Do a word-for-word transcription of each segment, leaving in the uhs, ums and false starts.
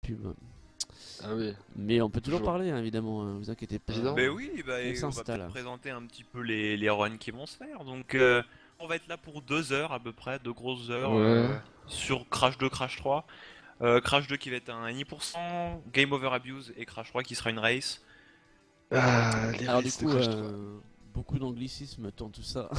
pub. Ah oui. Mais on peut toujours Toujours. parler, hein, évidemment, hein, vous inquiétez pas. Évidemment. Ben oui, bah, On et on va s'installe. peut-être présenter un petit peu les, les runs qui vont se faire. Donc, euh, on va être là pour deux heures à peu près, deux grosses heures Ouais. euh, sur Crash deux, Crash trois. Euh, Crash deux qui va être un N I pour cent, Game Over Abuse et Crash trois qui sera une race. Ah, les Alors du races de coup, Crash trois. euh, beaucoup d'anglicismes dans tout ça.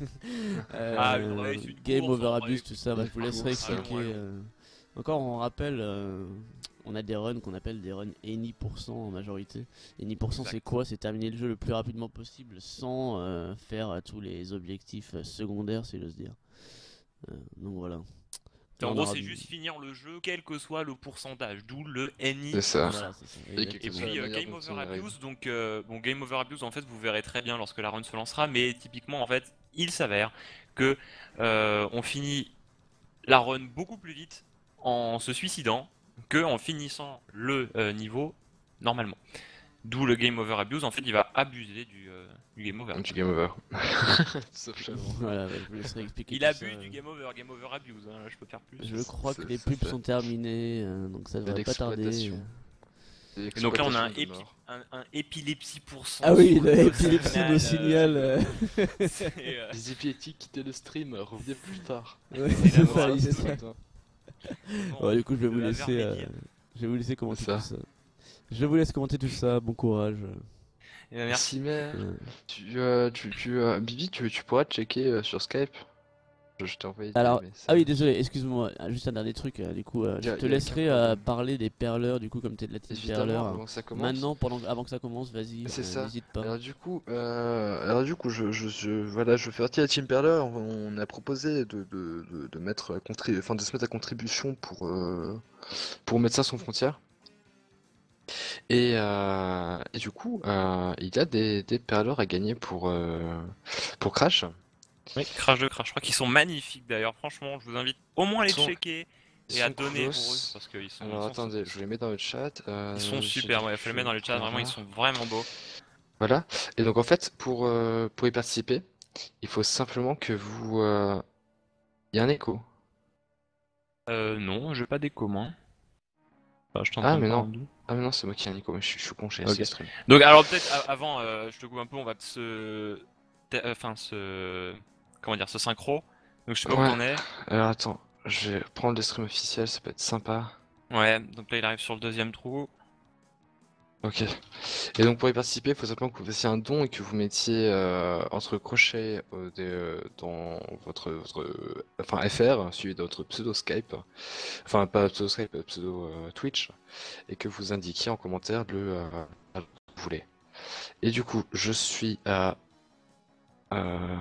Ah, une Euh, race, une Game course, over en abuse, vrai. tout ça, bah, je vous Une laisserai course, expliquer. allons, allons. euh. Encore, on rappelle, euh, on a des runs qu'on appelle des runs N I pour cent en majorité. N I pour cent, Exact. c'est quoi? C'est terminer le jeu le plus rapidement possible sans euh, faire euh, tous les objectifs euh, secondaires, si j'ose dire. Euh, donc voilà. Là, En on gros, aura c'est du- juste finir le jeu, quel que soit le pourcentage, d'où le N I. C'est ça. Voilà, c'est ça, Et Et exactement. C'est puis la euh, manière Game dont Over on y arrive. Abuse, donc euh, bon Game Over Abuse en fait vous verrez très bien lorsque la run se lancera, mais typiquement en fait il s'avère que euh, on finit la run beaucoup plus vite en se suicidant que en finissant le euh, niveau normalement. D'où le Game Over Abuse, en fait il va abuser du, euh, du Game Over. Du game over. Sauf Shalom. Voilà, bah, je vous laisserai expliquer Il tout abuse ça. du Game Over, Game Over Abuse, hein, là, je peux faire plus. Je crois que Ça- les ça pubs fait sont terminées, euh, donc ça de devrait pas tarder. l'exploitation. De Et donc là on a un, l'exploitation de épi- mort. un, un épilepsie pour cent. Ah oui, sur le le épilepsie signal, nous euh, signale. euh, c'est, euh, Les épileptiques quittaient le stream, revenez plus tard. Ouais, Et c'est la ça, mort, c'est Ce ça. matin. bon, Ouais, du coup, je vais de vous la laisser, euh, vermédière. je vais vous laisser commenter ça. tout ça. Je vous laisse commenter tout ça. Bon courage. Eh ben, merci. Merci, mais Euh, tu, euh, tu, tu, euh, Bibi, tu, tu pourras checker euh, sur Skype. Je, je t'ai envoyé des Alors, messages. ah oui, désolé, excuse-moi. ah, Juste un dernier truc. euh, du coup, euh, Y je a- te y a laisserai aucun euh, problème. parler des perleurs. Du coup, comme t'es de la team Évidemment, perleur. avant que ça commence. Maintenant, pendant, avant que ça commence, vas-y. C'est euh, ça. N'hésite pas. Alors du coup, euh, alors du coup, je, je, je- voilà, je fais partie de la team Perler. On, on a proposé de, de, de, de mettre à contribu- enfin, de se mettre à contribution pour euh, pour Médecins sans frontières. Et, euh, et du coup, euh, il y a des, des perleurs à gagner pour euh, pour Crash. Oui, Crash deux, Crash trois qui sont magnifiques d'ailleurs, franchement, je vous invite au moins à les Ils sont- checker Ils et à sont donner pour coolos. eux parce qu'ils sont, Alors ils sont, attendez, je les mets dans le chat. euh, ils sont j'ai super, dit ouais, faut les mettre dans le chat, vraiment ils perleurs. sont vraiment beaux. Voilà. Et donc en fait, pour euh, pour y participer, il faut simplement que vous. euh, Il y a un écho. Euh, non, j'ai pas d'écho moi. Enfin, je Ah t'entends mais pas non. en doux. Ah mais non, c'est moi qui ai un écho, mais je suis, je suis con, j'ai Ok. essayé de stream. Donc alors peut-être a- avant, euh, je te coupe un peu, on va se... te- Enfin, se... Comment dire, ce synchro. Donc je sais pas où Ouais. t'en es. Alors attends, je vais prendre le stream officiel, ça peut être sympa. Ouais, donc là il arrive sur le deuxième trou. Ok. Et donc pour y participer, il faut simplement que vous fassiez un don et que vous mettiez euh, entre crochets euh, des, euh, dans votre, votre euh, enfin F R, suivi de votre pseudo Skype, enfin pas pseudo Skype, euh, pseudo euh, Twitch, et que vous indiquiez en commentaire le euh, que vous voulez. Et du coup, je suis à euh...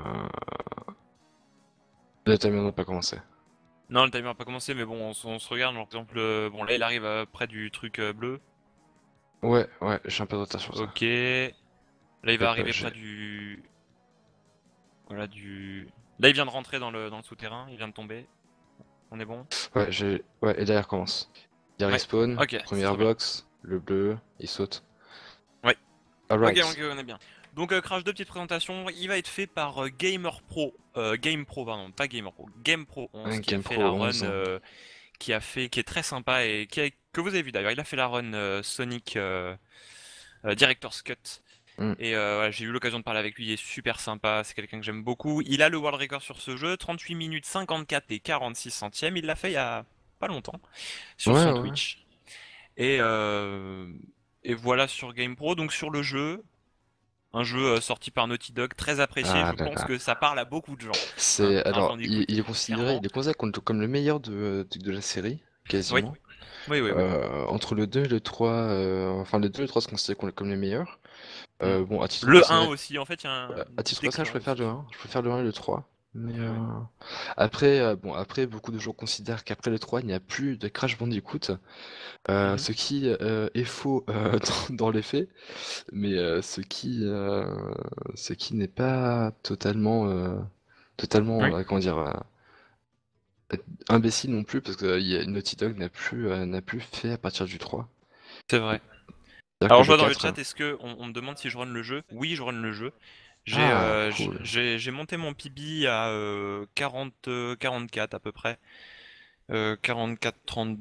le timer n'a pas commencé. Non, le timer a pas commencé, mais bon, on, s- on se regarde. Genre, par exemple, euh, bon là il arrive euh, près du truc euh, bleu. Ouais, ouais, j'ai un peu de retard sur ça. Ok. Là il va pas, arriver j'ai- près du... Voilà, du... Là il vient de rentrer dans le, dans le souterrain, il vient de tomber. On est bon? Ouais, j'ai. Ouais, et derrière commence. Il y a Ouais. respawn, Ok, c'est première trop bien. box, le bleu, il saute. Ouais. Alright. Ok, ok, on est bien. Donc euh, Crash deux, petite présentation, il va être fait par euh, Gamer Pro, euh, Game Pro, pardon, pas Gamer Pro, Game Pro onze, Un qui Game a fait Pro la onze. run, euh, qui a fait, qui est très sympa et qui a- que vous avez vu d'ailleurs. Il a fait la run euh, Sonic euh, euh, Director's Cut. Mm. Et euh, voilà, j'ai eu l'occasion de parler avec lui, il est super sympa, c'est quelqu'un que j'aime beaucoup. Il a le world record sur ce jeu, trente-huit minutes cinquante-quatre et quarante-six centièmes. Il l'a fait il y a pas longtemps sur Ouais, son ouais. Twitch. Et, euh, et voilà sur GamePro, donc sur le jeu, un jeu euh, sorti par Naughty Dog, très apprécié, Ah je là pense là. que ça parle à beaucoup de gens. C'est. Hein, Alors, j'en il, écoute, il est considéré, clairement. il est considéré comme, comme le meilleur de, de, de la série, Oui, quasiment. oui, oui, oui. Euh, entre le deux et le trois, euh, enfin le deux et le trois sont considérés comme, comme les meilleurs. Euh, Mm. bon, à titre Le un personnel, aussi, en fait, il y a un ouais, à titre petit personnel, je éclat préfère le aussi. un. Je préfère le un et le trois. Mais euh, Ouais. après, euh, bon, après, beaucoup de gens considèrent qu'après le trois, il n'y a plus de Crash Bandicoot. Euh, Mhm. ce qui euh, est faux euh, dans, dans les faits, mais euh, ce qui, euh, ce qui n'est pas totalement, euh, totalement, Oui, euh, comment dire, euh, imbécile non plus, parce que euh, il y a- Naughty Dog n'a plus, euh, n'a plus fait à partir du trois. c'est vrai. C'est-à-dire Alors que je vois le dans le quatre, chat, est-ce que on, on me demande si je run le jeu? Oui, je run le jeu. J'ai ah, euh, j- cool. j'ai j'ai monté mon P B à euh, quarante, euh, quarante-quatre à peu près. Euh, quarante-quatre, trente,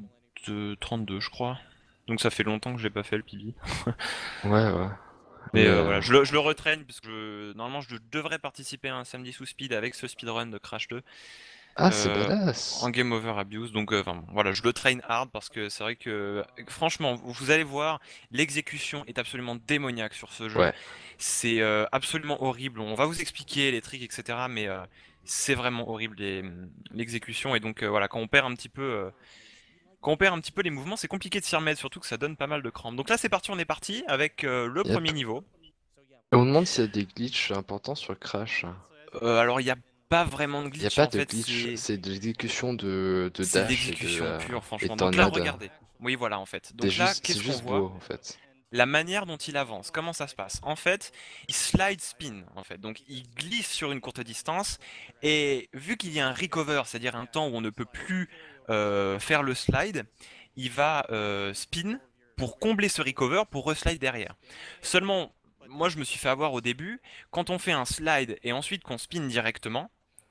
de trente-deux, je crois. Donc ça fait longtemps que j'ai pas fait le P B. Ouais, ouais. Mais Mais, euh, euh, voilà, je le, je le retraîne parce que je- normalement je devrais participer à un samedi sous speed avec ce speedrun de Crash deux Ah, c'est euh, en badass. Game Over Abuse. Donc euh, enfin, voilà, je le train hard parce que c'est vrai que franchement, vous vous allez voir, l'exécution est absolument démoniaque sur ce jeu. Ouais. C'est euh, absolument horrible. On va vous expliquer les tricks, et cetera. Mais euh, c'est vraiment horrible les- l'exécution. Et donc euh, voilà, quand on perd un petit peu. euh, Quand on perd un petit peu les mouvements, c'est compliqué de s'y remettre, surtout que ça donne pas mal de crampes. Donc là, c'est parti, on est parti avec euh, le Yep. premier niveau. Et on me demande s'il y a des glitches importants sur Crash. Euh, alors, il n'y a pas vraiment de Il n'y a glitch, pas en de fait, glitch, c'est c'est de l'exécution de, de c'est de dash et de l'exécution euh, pure, et franchement. Donc là, tornade. regardez. Oui, voilà, en fait. C'est Donc là, juste, c'est qu'est-ce qu'on juste voit? beau en fait. La manière dont il avance, comment ça se passe? En fait, il slide spin, en fait. Donc, il glisse sur une courte distance, et vu qu'il y a un recover, c'est-à-dire un temps où on ne peut plus euh, faire le slide, il va euh, spin pour combler ce recover pour reslide derrière. Seulement, moi je me suis fait avoir au début, quand on fait un slide et ensuite qu'on spin directement,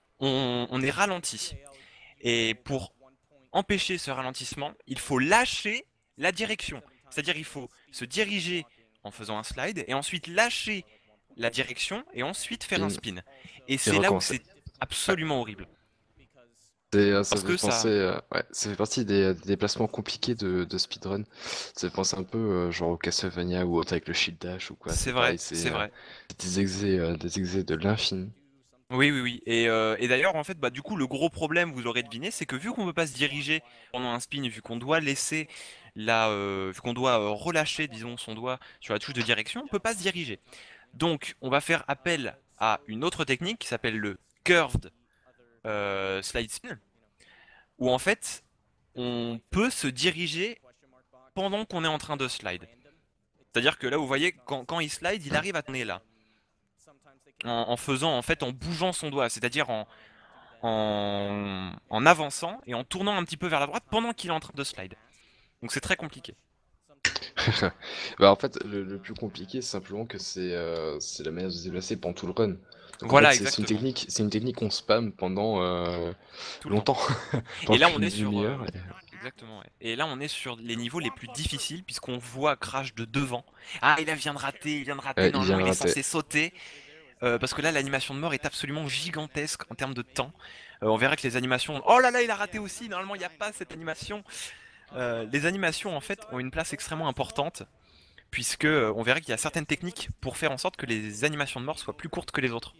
on, on est ralenti. Et pour empêcher ce ralentissement, il faut lâcher la direction. C'est-à-dire il faut se diriger en faisant un slide et ensuite lâcher la direction et ensuite faire un Spin spin. Et et c'est là où recommencer. c'est Ouais. absolument horrible. C'est, euh, ça Parce fait que penser, ça... euh, ouais, ça fait partie des, des déplacements compliqués de, de speedrun. Ça fait penser un peu euh, genre au Castlevania ou autre avec le shield dash ou quoi. C'est C'est vrai, pareil, c'est c'est euh, vrai. des exés, euh, des exés de l'infini. Oui, oui, oui. Et, euh, et d'ailleurs, en fait, bah, du coup, le gros problème, vous l'aurez deviné, c'est que vu qu'on ne peut pas se diriger pendant un spin, vu qu'on doit laisser la, euh, vu qu'on doit euh, relâcher, disons, son doigt sur la touche de direction, on ne peut pas se diriger. Donc, on va faire appel à une autre technique qui s'appelle le curved euh, slide spin, où en fait, on peut se diriger pendant qu'on est en train de slide. C'est-à-dire que là, vous voyez, quand, quand il slide, il Hmm. arrive à tourner là, en, en faisant, en fait, en bougeant son doigt, c'est-à-dire en en, en avançant et en tournant un petit peu vers la droite pendant qu'il est en train de slide. Donc c'est très compliqué. Bah, en fait, le, le plus compliqué, c'est simplement que c'est euh, c'est la manière de se déplacer pendant tout le run. Donc en fait, Voilà, c'est c'est une exactement. technique, c'est une technique qu'on spam pendant euh, Tout le temps. longtemps, Et pendant là, plus on est d'une sur. euh, demi-heure. et- Exactement, ouais. Et là, on est sur les niveaux les plus difficiles puisqu'on voit Crash de devant. Ah, il vient de rater, il vient de rater. Ouais, il vient Normalement, de il est rater. censé sauter. Euh, parce que là, l'animation de mort est absolument gigantesque en termes de temps. Euh, on verra que les animations. Oh là là, il a raté aussi. Normalement, il n'y a pas cette animation. Euh, les animations, en fait, ont une place extrêmement importante. Puisque euh, on verra qu'il y a certaines techniques pour faire en sorte que les animations de mort soient plus courtes que les autres.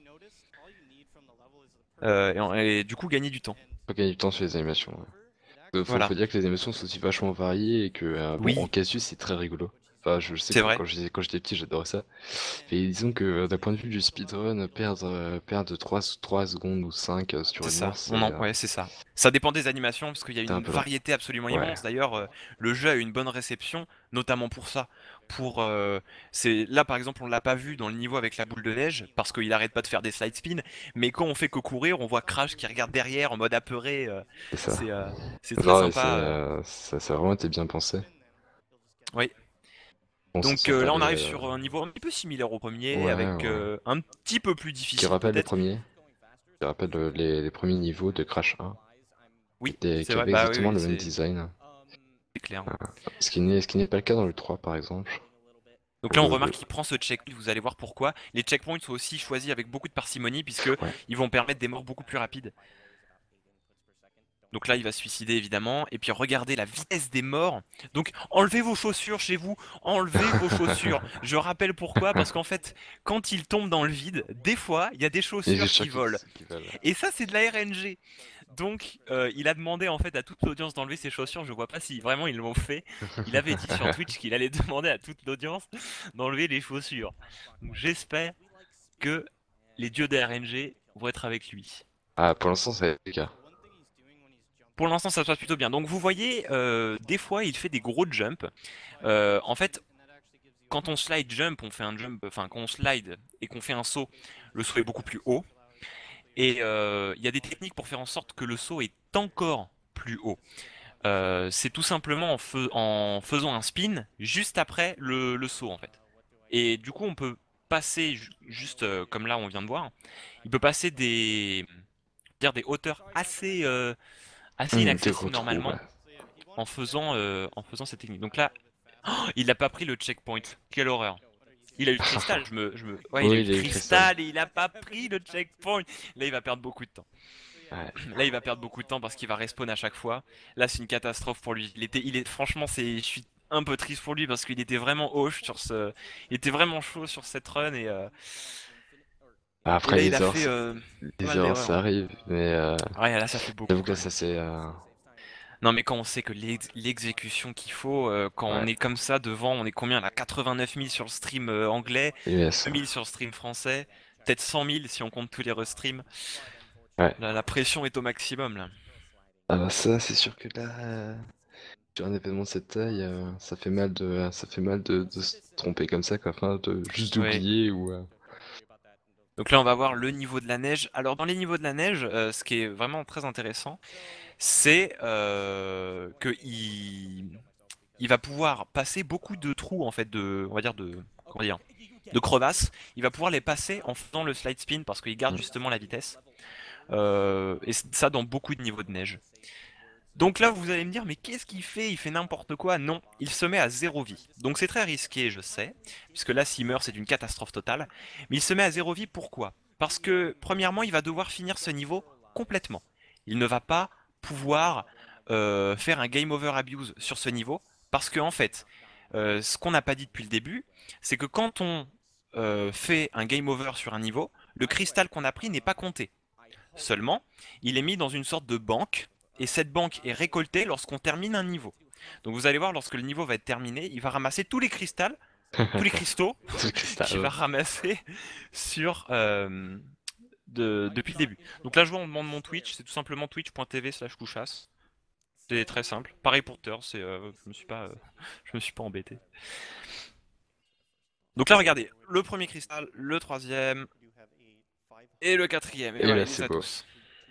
Euh, et, en- et du coup, gagner du temps. Faut gagner du temps sur les animations. Ouais. Euh, Faut, Voilà. faut dire que les animations sont aussi vachement variées et que, euh, bon, en Oui, casus, c'est très rigolo. Enfin, je sais c'est que vrai. quand j'étais quand j'étais petit, j'adorais ça. Et disons que euh, d'un point de vue du speedrun, perdre, euh, perdre trois trois secondes ou cinq euh, sur C'est une mort, ça. c'est On en... euh, Ouais, c'est ça. Ça dépend des animations parce qu'il y a c'est un une peu long. variété absolument Ouais, immense. D'ailleurs, euh, le jeu a eu une bonne réception, notamment pour ça. Pour euh, c'est là par exemple, on l'a pas vu dans le niveau avec la boule de neige parce qu'il arrête pas de faire des slide spin. Mais quand on fait que courir, on voit Crash qui regarde derrière en mode apeuré. euh, c'est ça. c'est euh, c'est très Non, mais c'est, sympa. euh. euh, ça, ça a vraiment été bien pensé. Oui. On s'en Donc sort euh, pas là, on les. arrive euh, sur un niveau un petit peu similaire au premier, Ouais, avec ouais. euh, un petit peu plus Qui difficile rappelle les peut-être. premiers, qui rappelle euh, les, les premiers niveaux de Crash un, qui, Oui, étaient- c'est qui vrai. avaient Bah oui, exactement oui, le même c'est design. c'est clair. Ce qui n'est ce qui n'est pas le cas dans le trois, par exemple. Donc Ou là, on le- remarque le- qu'il prend ce checkpoint, vous allez voir pourquoi. Les checkpoints sont aussi choisis avec beaucoup de parcimonie, puisque Ouais. ils vont permettre des morts beaucoup plus rapides. Donc là, il va se suicider évidemment. Et puis regardez la vitesse des morts. Donc enlevez vos chaussures chez vous, enlevez vos chaussures. Je rappelle pourquoi, parce qu'en fait, quand il tombe dans le vide, des fois, il y a des Les chaussures chaussures qui qui, volent. qui valent. Et ça, c'est de la R N G. Donc, euh, il a demandé en fait à toute l'audience d'enlever ses chaussures. Je vois pas si vraiment ils l'ont fait. Il avait dit sur Twitch qu'il allait demander à toute l'audience d'enlever les chaussures. Donc, j'espère que les dieux de R N G vont être avec lui. Ah, pour l'instant, c'est le cas. Pour l'instant, ça se passe plutôt bien. Donc, vous voyez, euh, des fois, il fait des gros jumps. Euh, en fait, quand on slide jump, on fait un jump. Enfin, quand on slide et qu'on fait un saut, le saut est beaucoup plus haut. Et euh, il y a des techniques pour faire en sorte que le saut est encore plus haut. Euh, c'est tout simplement en, fais- en faisant un spin juste après le, le saut en fait. Et du coup on peut passer ju- juste euh, comme là on vient de voir, il peut passer des dire des hauteurs assez euh, assez Hum, des gros inaccessibles trous, ouais. normalement. en faisant, euh, en faisant cette technique. Donc là, oh, il n'a pas pris le checkpoint. Quelle horreur. Il a eu le cristal, je me, je me... Ouais, il a Oui, eu il le a eu le cristal. cristal et il a pas pris le checkpoint. Là, il va perdre beaucoup de temps. Ouais. Là, il va perdre beaucoup de temps parce qu'il va respawn à chaque fois. Là, c'est une catastrophe pour lui. Il était, il est, franchement, c'est, je suis un peu triste pour lui parce qu'il était vraiment hoche sur ce, il était vraiment chaud sur cette run et, euh, et Après, là, il les a erreurs, fait ça- euh, pas les mal erreurs, d'erreurs. ça arrive, mais euh, Ouais, là, ça fait beaucoup j'avoue que quand là, même. ça c'est. euh, Non, mais quand on sait que l'ex- l'exécution qu'il faut, euh, quand on Ouais, est comme ça devant, on est combien là? quatre-vingt-neuf mille sur le stream euh, anglais, U S. deux mille sur le stream français, peut-être cent mille si on compte tous les restreams. Ouais. Là, la pression est au maximum là. Ah bah ça, c'est sûr que là, euh, sur un événement de cette taille, euh, ça fait mal de, ça fait mal de, de se tromper comme ça, quoi. Enfin, de juste Ouais. d'oublier ou. euh, Donc là, on va voir le niveau de la neige. Alors, dans les niveaux de la neige, euh, ce qui est vraiment très intéressant, c'est euh, que il... il va pouvoir passer beaucoup de trous, en fait, de, on va dire de, comment dire, de crevasses. Il va pouvoir les passer en faisant le slide spin parce qu'il garde Mm. justement la vitesse. Euh, et ça dans beaucoup de niveaux de neige. Donc là, vous allez me dire, mais qu'est-ce qu'il fait? Il fait n'importe quoi? Non, il se met à zéro vie. Donc c'est très risqué, je sais, puisque là, s'il meurt, c'est une catastrophe totale. Mais il se met à zéro vie, pourquoi? Parce que, premièrement, il va devoir finir ce niveau complètement. Il ne va pas pouvoir euh, faire un game over abuse sur ce niveau, parce que, en fait, euh, ce qu'on n'a pas dit depuis le début, c'est que quand on euh, fait un game over sur un niveau, le cristal qu'on a pris n'est pas compté. Seulement, il est mis dans une sorte de banque, et cette banque est récoltée lorsqu'on termine un niveau. Donc vous allez voir, lorsque le niveau va être terminé, il va ramasser tous les cristals, tous les cristaux Tout le cristal. qu'il va ramasser sur euh, de- depuis le début. Donc là, je vois, on demande mon Twitch, c'est tout simplement twitch.tv slash couchasse. C'est très simple. Pareil pour Thur, c'est, euh, je me suis pas, euh, je me suis pas embêté. Donc là, regardez, le premier cristal, le troisième et le quatrième. Et Et voilà, là, il les c'est a beau. tous.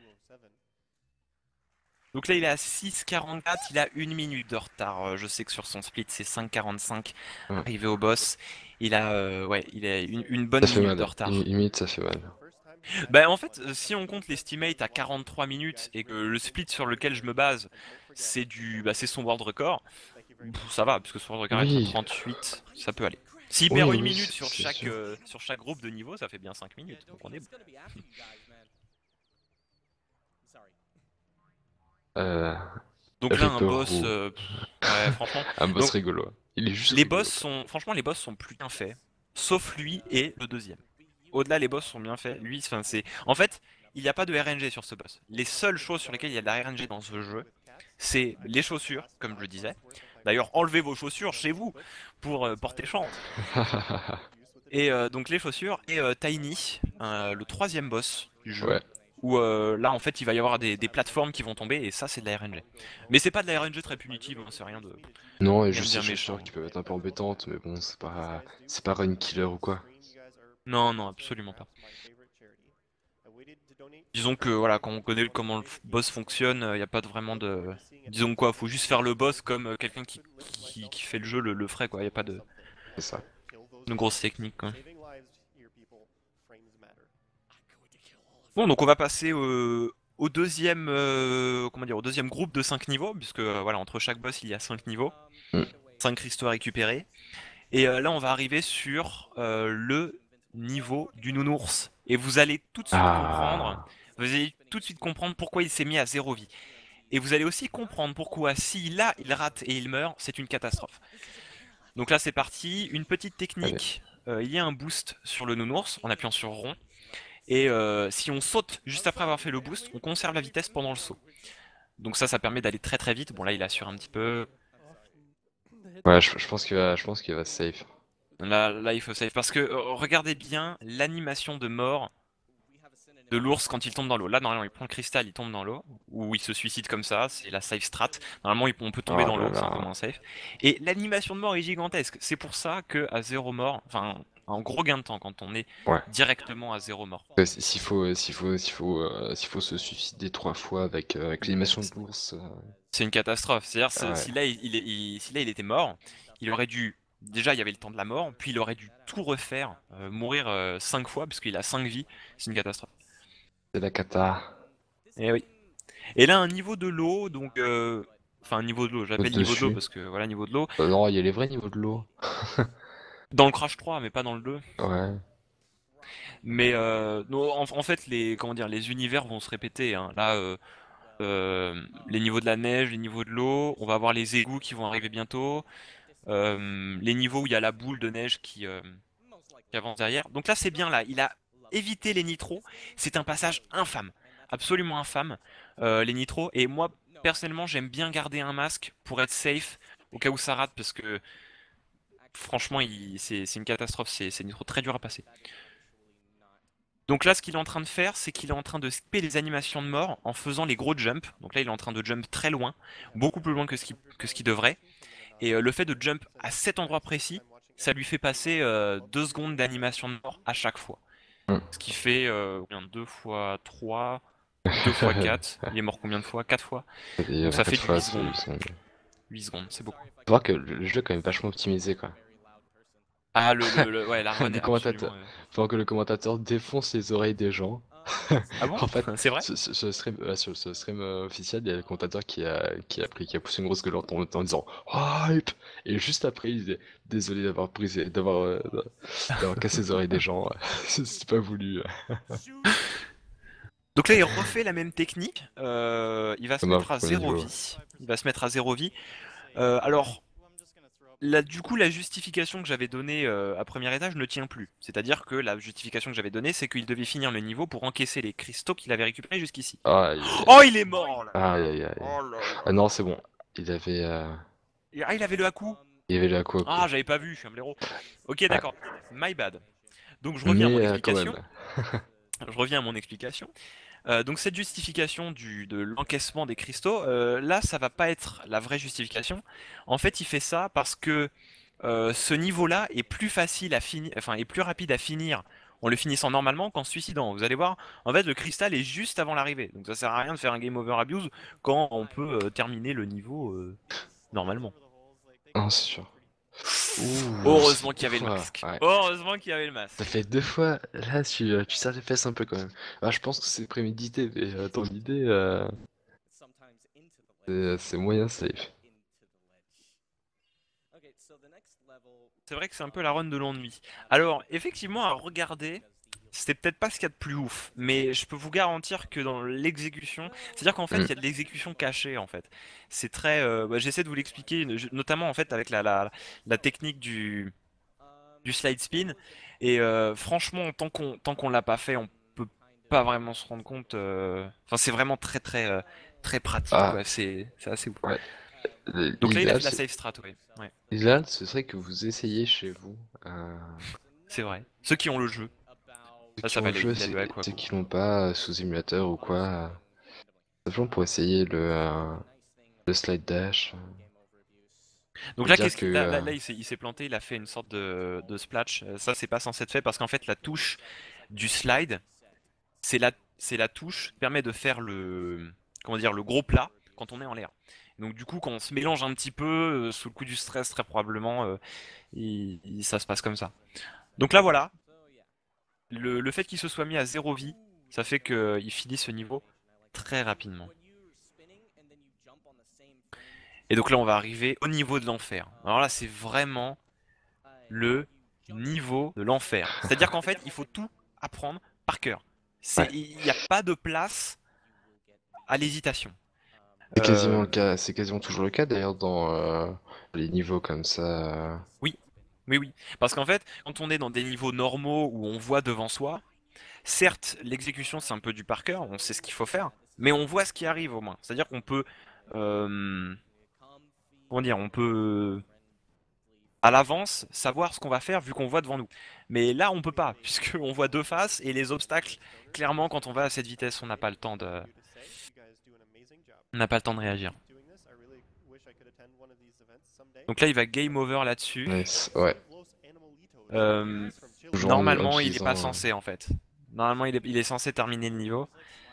Donc là, il est à six quarante-quatre, il a une minute de retard. Euh, Je sais que sur son split, c'est cinq quarante-cinq. Ouais. Arrivé au boss, il a, euh, ouais, il a une, une bonne Ça fait minute de mal. retard. Une une minute, ça fait mal. Bah, en fait, euh, si on compte l'estimate à quarante-trois minutes et que le split sur lequel je me base, c'est du, bah, c'est son world record, pff, ça va, puisque son world record est à Oui, trente-huit, ça peut aller. S'il oui, perd une oui, minute c'est sur c'est chaque, sûr. euh, sur chaque groupe de niveau, ça fait bien cinq minutes. Donc on est bon. Euh, Donc là, un Reaper boss, Roux. euh, pff, ouais, franchement. Un boss Donc rigolo. Il est juste les rigolo, boss quoi. sont, franchement, les boss sont plus bien faits, sauf lui et le deuxième. Au-delà, les boss sont bien faits. Lui, enfin, c'est, en fait, il n'y a pas de R N G sur ce boss. Les seules choses sur lesquelles il y a de la R N G dans ce jeu, c'est les chaussures, comme je le disais. D'ailleurs, enlevez vos chaussures chez vous pour euh, porter chance. Et euh, donc les chaussures et euh, Tiny, euh, le troisième boss du jeu. Ouais. Où euh, là, en fait, il va y avoir des, des plateformes qui vont tomber, et ça, c'est de la R N G. Mais c'est pas de la R N G très punitive, hein, c'est rien de, Non, et rien de juste ces bien méchant. chaussures qui peuvent être un peu embêtantes, mais bon, c'est pas, c'est pas run killer ou quoi. Non, non, absolument pas. Disons que voilà, quand on connaît comment le f- boss fonctionne, il n'y a pas de vraiment de. Disons quoi, faut juste faire le boss comme euh, quelqu'un qui, qui, qui fait le jeu le, le ferait, quoi. Il n'y a pas de, C'est ça. de grosse technique, quoi. Bon, donc on va passer au, au deuxième, euh, comment dire, au deuxième groupe de cinq niveaux, puisque euh, voilà, entre chaque boss il y a cinq niveaux, Mm. cinq cristaux à récupérer. Et euh, là, on va arriver sur euh, le niveau du nounours. Et vous allez tout de suite comprendre, Ah. vous allez tout de suite comprendre pourquoi il s'est mis à zéro vie. Et vous allez aussi comprendre pourquoi, si là il rate et il meurt, c'est une catastrophe. Donc là, c'est parti. Une petite Allez. technique. Euh, il y a un boost sur le nounours en appuyant sur rond. Et euh, si on saute juste après avoir fait le boost, on conserve la vitesse pendant le saut. Donc ça, ça permet d'aller très très vite. Bon là, il assure un petit peu. Ouais, je, je pense qu'il va, je pense qu'il va safe. Là, là, il faut save. Parce que euh, regardez bien l'animation de mort de l'ours quand il tombe dans l'eau. Là, normalement, il prend le cristal, il tombe dans l'eau, ou il se suicide comme ça, c'est la safe strat. Normalement, il- on peut tomber Oh dans là l'eau, c'est un peu là. moins safe. Et l'animation de mort est gigantesque. C'est pour ça que à zéro mort, enfin, un gros gain de temps quand on est Ouais. directement à zéro mort. Euh, s- S'il faut, euh, s'il faut, s'il faut, euh, s'il faut se suicider trois fois avec, euh, avec l'animation de l'ours. euh, C'est une catastrophe. C'est-à-dire, c'est- Ouais. si là, il, il est- il- si là, il était mort, il aurait dû. Déjà, il y avait le temps de la mort, puis il aurait dû tout refaire, euh, mourir cinq fois, parce qu'il a cinq vies. C'est une catastrophe. C'est la cata. Et oui. Et là, un niveau de l'eau, donc euh, Enfin, niveau de l'eau, j'appelle niveau de l'eau Au-dessus. parce que voilà, niveau de l'eau. Euh, non, il y a les vrais niveaux de l'eau. Dans le Crash trois, mais pas dans le deux. Ouais. Mais euh, non, en, en fait, les, comment dire, les univers vont se répéter, hein. Là, euh, euh, les niveaux de la neige, les niveaux de l'eau, on va avoir les égouts qui vont arriver bientôt, euh, les niveaux où il y a la boule de neige qui, euh, qui avance derrière. Donc là, c'est bien là. Il a évité les nitros. C'est un passage infâme, absolument infâme, euh, les nitros. Et moi, personnellement, j'aime bien garder un masque pour être safe au cas où ça rate, parce que franchement, il- c'est c'est une catastrophe. C'est c'est nitro très dur à passer. Donc là, ce qu'il est en train de faire, c'est qu'il est en train de skipper les animations de mort en faisant les gros jumps. Donc là, il est en train de jump très loin, beaucoup plus loin que ce qu'il que ce qu'il devrait. Et euh, le fait de jump à cet endroit précis, ça lui fait passer euh, deux secondes d'animation de mort à chaque fois. Mm. Ce qui fait euh, combien, deux fois trois, deux fois quatre. Il est mort combien de fois? Quatre fois. Et Donc ça fait quatre du fois, huit c'est secondes. huit secondes. huit secondes, c'est beaucoup. Faut voir que le le jeu est quand même vachement optimisé, quoi. Ah, le, le, le- ouais, la run Le est absolument... commentateur. euh, Faut voir que le commentateur défonce les oreilles des gens. Ah bon? En fait, C'est vrai? ce, ce- ce stream, ouais, sur ce stream euh, officiel, il y a le commentateur qui a, qui a pris, qui a poussé une grosse gueule en, en disant hype! Et juste après, il disait désolé d'avoir brisé, d'avoir, euh, d'avoir cassé les oreilles des gens. C'est pas voulu. Donc là, il refait la même technique. Euh, il va se Comme un mettre à premier zéro niveau. vie. Il va se mettre à zéro vie. Euh, alors, là, du coup, la justification que j'avais donnée euh, à premier étage ne tient plus. C'est-à-dire que la justification que j'avais donnée, c'est qu'il devait finir le niveau pour encaisser les cristaux qu'il avait récupérés jusqu'ici. Aïe, aïe, Oh, il est mort là! aïe, aïe, aïe. Oh là là. Ah non, c'est bon. Il avait, euh, Ah, il avait le à-coup. il avait la quoi, Ah, j'avais pas vu, je suis un blaireau. Ok, Ouais. d'accord. My bad. Donc je reviens à Mais mon euh, quand explication. même. Je reviens à mon explication. Euh, donc cette justification du, de l'encaissement des cristaux, euh, là, ça va pas être la vraie justification. En fait, il fait ça parce que euh, ce niveau-là est plus facile à finir, enfin, est plus rapide à finir en le finissant normalement qu'en se suicidant. Vous allez voir, en fait, le cristal est juste avant l'arrivée. Donc ça sert à rien de faire un game over abuse quand on peut euh, terminer le niveau euh, normalement. Non, c'est sûr. Ouh, Heureusement qu'il y avait le ouah, masque. ouais. Heureusement qu'il y avait le masque. Ça fait deux fois, là tu, euh, tu serres les fesses un peu quand même. Ah, je pense que c'est prémédité, mais euh, ton idée, euh, c'est c'est moyen safe. C'est vrai que c'est un peu la run de l'ennui. Alors, effectivement, à regarder, c'était peut-être pas ce qu'il y a de plus ouf, mais je peux vous garantir que dans l'exécution, c'est-à-dire qu'en fait, Mm. il y a de l'exécution cachée, en fait. C'est très... euh, bah, j'essaie de vous l'expliquer, je- notamment, en fait, avec la, la, la technique du, du slide spin, et euh, franchement, tant qu'on tant qu'on l'a pas fait, on peut pas vraiment se rendre compte... euh, Enfin, c'est vraiment très, très, euh, très pratique, Ah, quoi, c'est c'est assez ouf. ouais. l- Donc là, il a L'idéal, fait la c'est- safe strat, ouais. Ouais, l'idéal, ce serait que vous essayiez chez vous. Euh, c'est vrai. Ceux qui ont le jeu. ceux Ça, qui ça ont va, le jeu, il a c'est le hack, quoi. ceux qui l'ont pas euh, sous émulateur ou quoi. euh, Simplement pour essayer le, euh, le slide dash. Donc Et là, dire qu'est-ce que. qu'il là, là, euh, là, il s'est il s'est planté, il a fait une sorte de, de splash. Euh, Ça, c'est pas censé être fait parce qu'en fait, la touche du slide, c'est la, c'est la touche qui permet de faire le, comment dire, le gros plat quand on est en l'air. Donc du coup, quand on se mélange un petit peu, euh, sous le coup du stress, très probablement, euh, il- il- ça se passe comme ça. Donc là, voilà, le, le fait qu'il se soit mis à zéro vie, ça fait qu'il finit ce niveau très rapidement. Et donc là, on va arriver au niveau de l'enfer. Alors là, c'est vraiment le niveau de l'enfer. C'est-à-dire qu'en fait, il faut tout apprendre par cœur. C'est, Ouais. il n'y a pas de place à l'hésitation. C'est quasiment Euh, le cas, c'est quasiment toujours le cas d'ailleurs dans euh, les niveaux comme ça. euh. oui, oui, oui. Parce qu'en fait, quand on est dans des niveaux normaux où on voit devant soi, certes, l'exécution c'est un peu du par cœur, on sait ce qu'il faut faire, mais on voit ce qui arrive au moins. C'est-à-dire qu'on peut, euh, comment dire, on peut à l'avance savoir ce qu'on va faire vu qu'on voit devant nous. Mais là, on peut pas, puisqu'on voit deux faces et les obstacles, clairement, quand on va à cette vitesse, on n'a pas le temps de, on n'a pas le temps de réagir. Donc là, il va game over là-dessus. Nice, ouais. Euh, Toujours en, en normalement, il est utilisant, pas euh, censé en fait. Normalement, il est, il est censé terminer le niveau.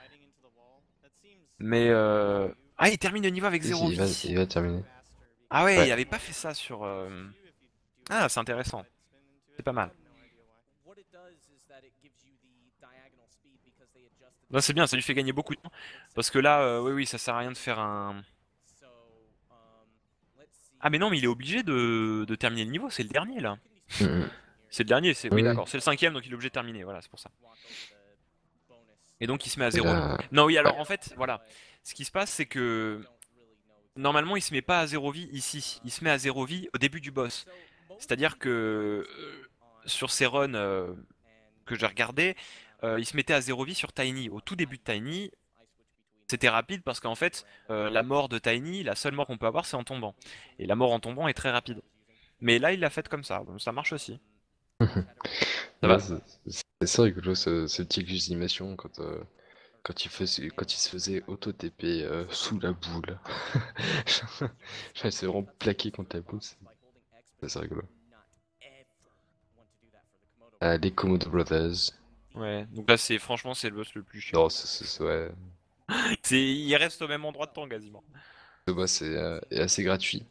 Mais euh... ah, il termine le niveau avec si, si, zéro il va, vie. il va terminer. Ah ouais, il Ouais. avait pas fait ça sur. euh, Ah, c'est intéressant. C'est pas mal. Non, c'est bien, ça lui fait gagner beaucoup de temps. Parce que là, euh, oui, oui, ça sert à rien de faire un. Ah mais non, mais il est obligé de, de terminer le niveau, c'est le dernier là. Mhm. C'est le dernier, c'est... Oui, Oui, d'accord, c'est le cinquième, donc il est obligé de terminer, voilà, c'est pour ça. Et donc il se met à et zéro vie. là, Non, oui, alors ouais. en fait, voilà. Ce qui se passe, c'est que normalement, il se met pas à zéro vie ici. Il se met à zéro vie au début du boss. C'est-à-dire que euh, sur ces runs euh, que j'ai regardé, euh, il se mettait à zéro vie sur Tiny. Au tout début de Tiny, c'était rapide parce qu'en fait, euh, la mort de Tiny, la seule mort qu'on peut avoir, c'est en tombant. Et la mort en tombant est très rapide. Mais là, il l'a faite comme ça, donc ça marche aussi. Ça Ouais, va. c'est c'est- c'est rigolo ce, ce petit glitch d'animation quand, euh, quand, il faisait, quand il se faisait auto-T P euh, sous la boule. Genre, il s'est vraiment plaqué contre la boule, c'est c'est assez rigolo. Euh, les Komodo Brothers. Ouais, donc là, c'est franchement, c'est le boss le plus chiant. Non, c'est c'est- ouais. C'est, il reste au même endroit de temps quasiment. Ce boss c'est euh, est assez gratuit.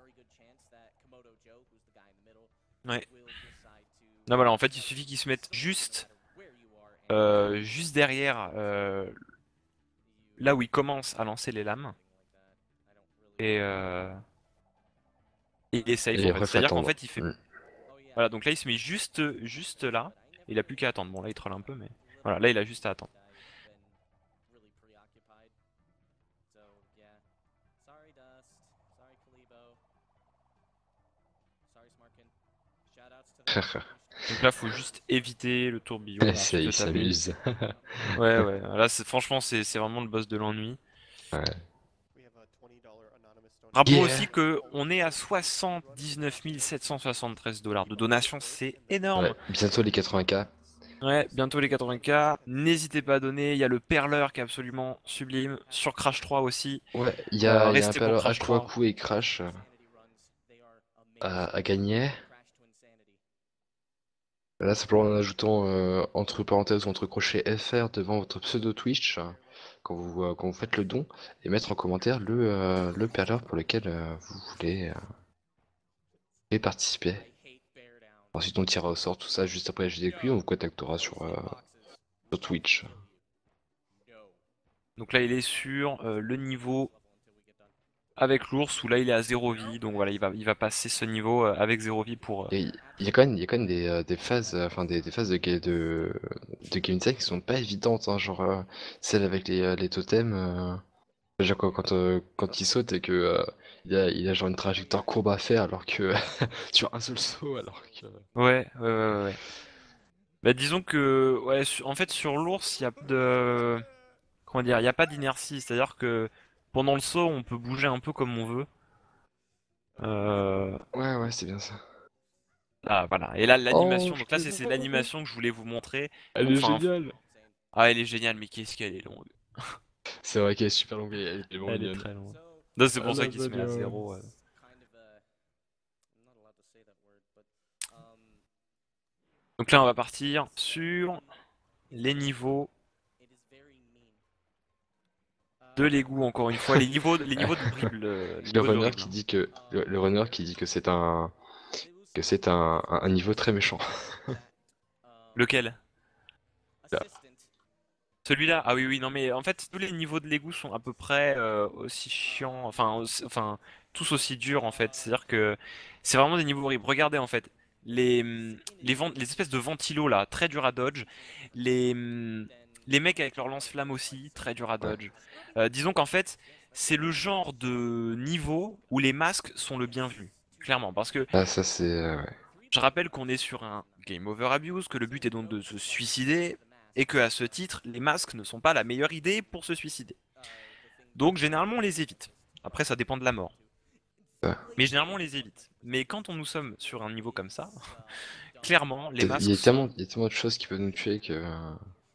Ouais. Non, voilà, en fait, il suffit qu'ils se mettent juste, euh, juste derrière euh, là où il commence à lancer les lames. Et, euh, et il est safe Et en fait. après, faut C'est-à-dire qu'en attendre. fait, il fait. Mm. Voilà, donc là, il se met juste, juste là. Il a plus qu'à attendre. Bon, là, il troll un peu, mais voilà, là, il a juste à attendre. Donc là, faut juste éviter le tourbillon, Ça, ensuite il le taper. s'amuse. Ouais, ouais. Là, c'est- franchement, c'est c'est vraiment le boss de l'ennui. Ouais. Rappelons aussi Yeah. que on est à soixante-dix-neuf mille sept cent soixante-treize dollars de donation, c'est Ouais, énorme. bientôt les quatre-vingts K. Ouais, bientôt les quatre-vingts K. N'hésitez pas à donner. Il y a le perleur qui est absolument sublime. Sur Crash trois aussi. Ouais, il y Euh, a, il y a un restez peu pour alors Crash Aku trois. Aku et Crash euh, à, à gagner. Là, simplement en ajoutant euh, entre parenthèses ou entre crochets F R devant votre pseudo Twitch euh, quand vous, euh, quand vous faites le don et mettre en commentaire le, euh, le perleur pour lequel euh, vous voulez, euh, voulez participer. Ensuite, on tirera au sort tout ça juste après la G D Q, on vous contactera sur, euh, sur Twitch. Donc là, il est sur euh, le niveau avec l'ours où là, il est à zéro vie. Donc voilà, il va, il va passer ce niveau euh, avec zéro vie pour. euh, Il y, a il y a quand même, il y a quand même des, euh, des phases, euh, enfin des, des phases de, ga- de, de game design qui sont pas évidentes, hein, genre euh, celle avec les, euh, les totems. euh, Genre quand, quand, euh, quand il saute et que euh, il a, il a genre une trajectoire courbe à faire alors que sur un seul saut alors que. Ouais, ouais, ouais, ouais. ouais. Bah disons que, ouais, su- en fait, sur l'ours, il y a pas de, comment dire, il y a pas d'inertie. C'est-à-dire que pendant le saut, on peut bouger un peu comme on veut. Euh, Ouais ouais c'est bien ça. Ah, voilà. Et là, Oh l'animation. je Donc là, te c'est c'est vois. l'animation que je voulais vous montrer. Elle Donc, est enfin, géniale. ah, elle est géniale, mais qu'est-ce qu'elle est longue. C'est vrai qu'elle est super longue, elle est tellement Elle est mignonne. très longue. Non, c'est Ah pour ça la qu'il se met à bagnole. zéro. euh. Donc là, on va partir sur les niveaux de l'égout, encore une fois. Les niveaux, les niveaux d'horrible. euh, Les Le niveaux runner d'horrible. qui hein. dit que le, le runner qui dit que c'est un que c'est un, un, un niveau très méchant. Lequel? Là. Celui-là? Ah oui, oui, non, mais en fait, tous les niveaux de l'égout sont à peu près euh, aussi chiants, enfin, aussi- enfin, tous aussi durs en fait. C'est-à-dire que c'est vraiment des niveaux horribles. Regardez en fait, les, hum, les, vent- les espèces de ventilos là, très durs à dodge. Les, hum, les mecs avec leurs lance-flammes aussi, très durs à Ouais. dodge. Euh, disons qu'en fait, c'est le genre de niveau où les masques sont le bienvenu. Clairement, parce que Ah ça c'est euh, ouais. je rappelle qu'on est sur un game over abuse, que le but est donc de se suicider, et que à ce titre, les masques ne sont pas la meilleure idée pour se suicider. Donc généralement on les évite. Après ça dépend de la mort. Ça. Mais généralement on les évite. Mais quand on nous sommes sur un niveau comme ça, clairement les Il y masques a tellement, sont... il y a tellement de choses qui peuvent nous tuer que. euh,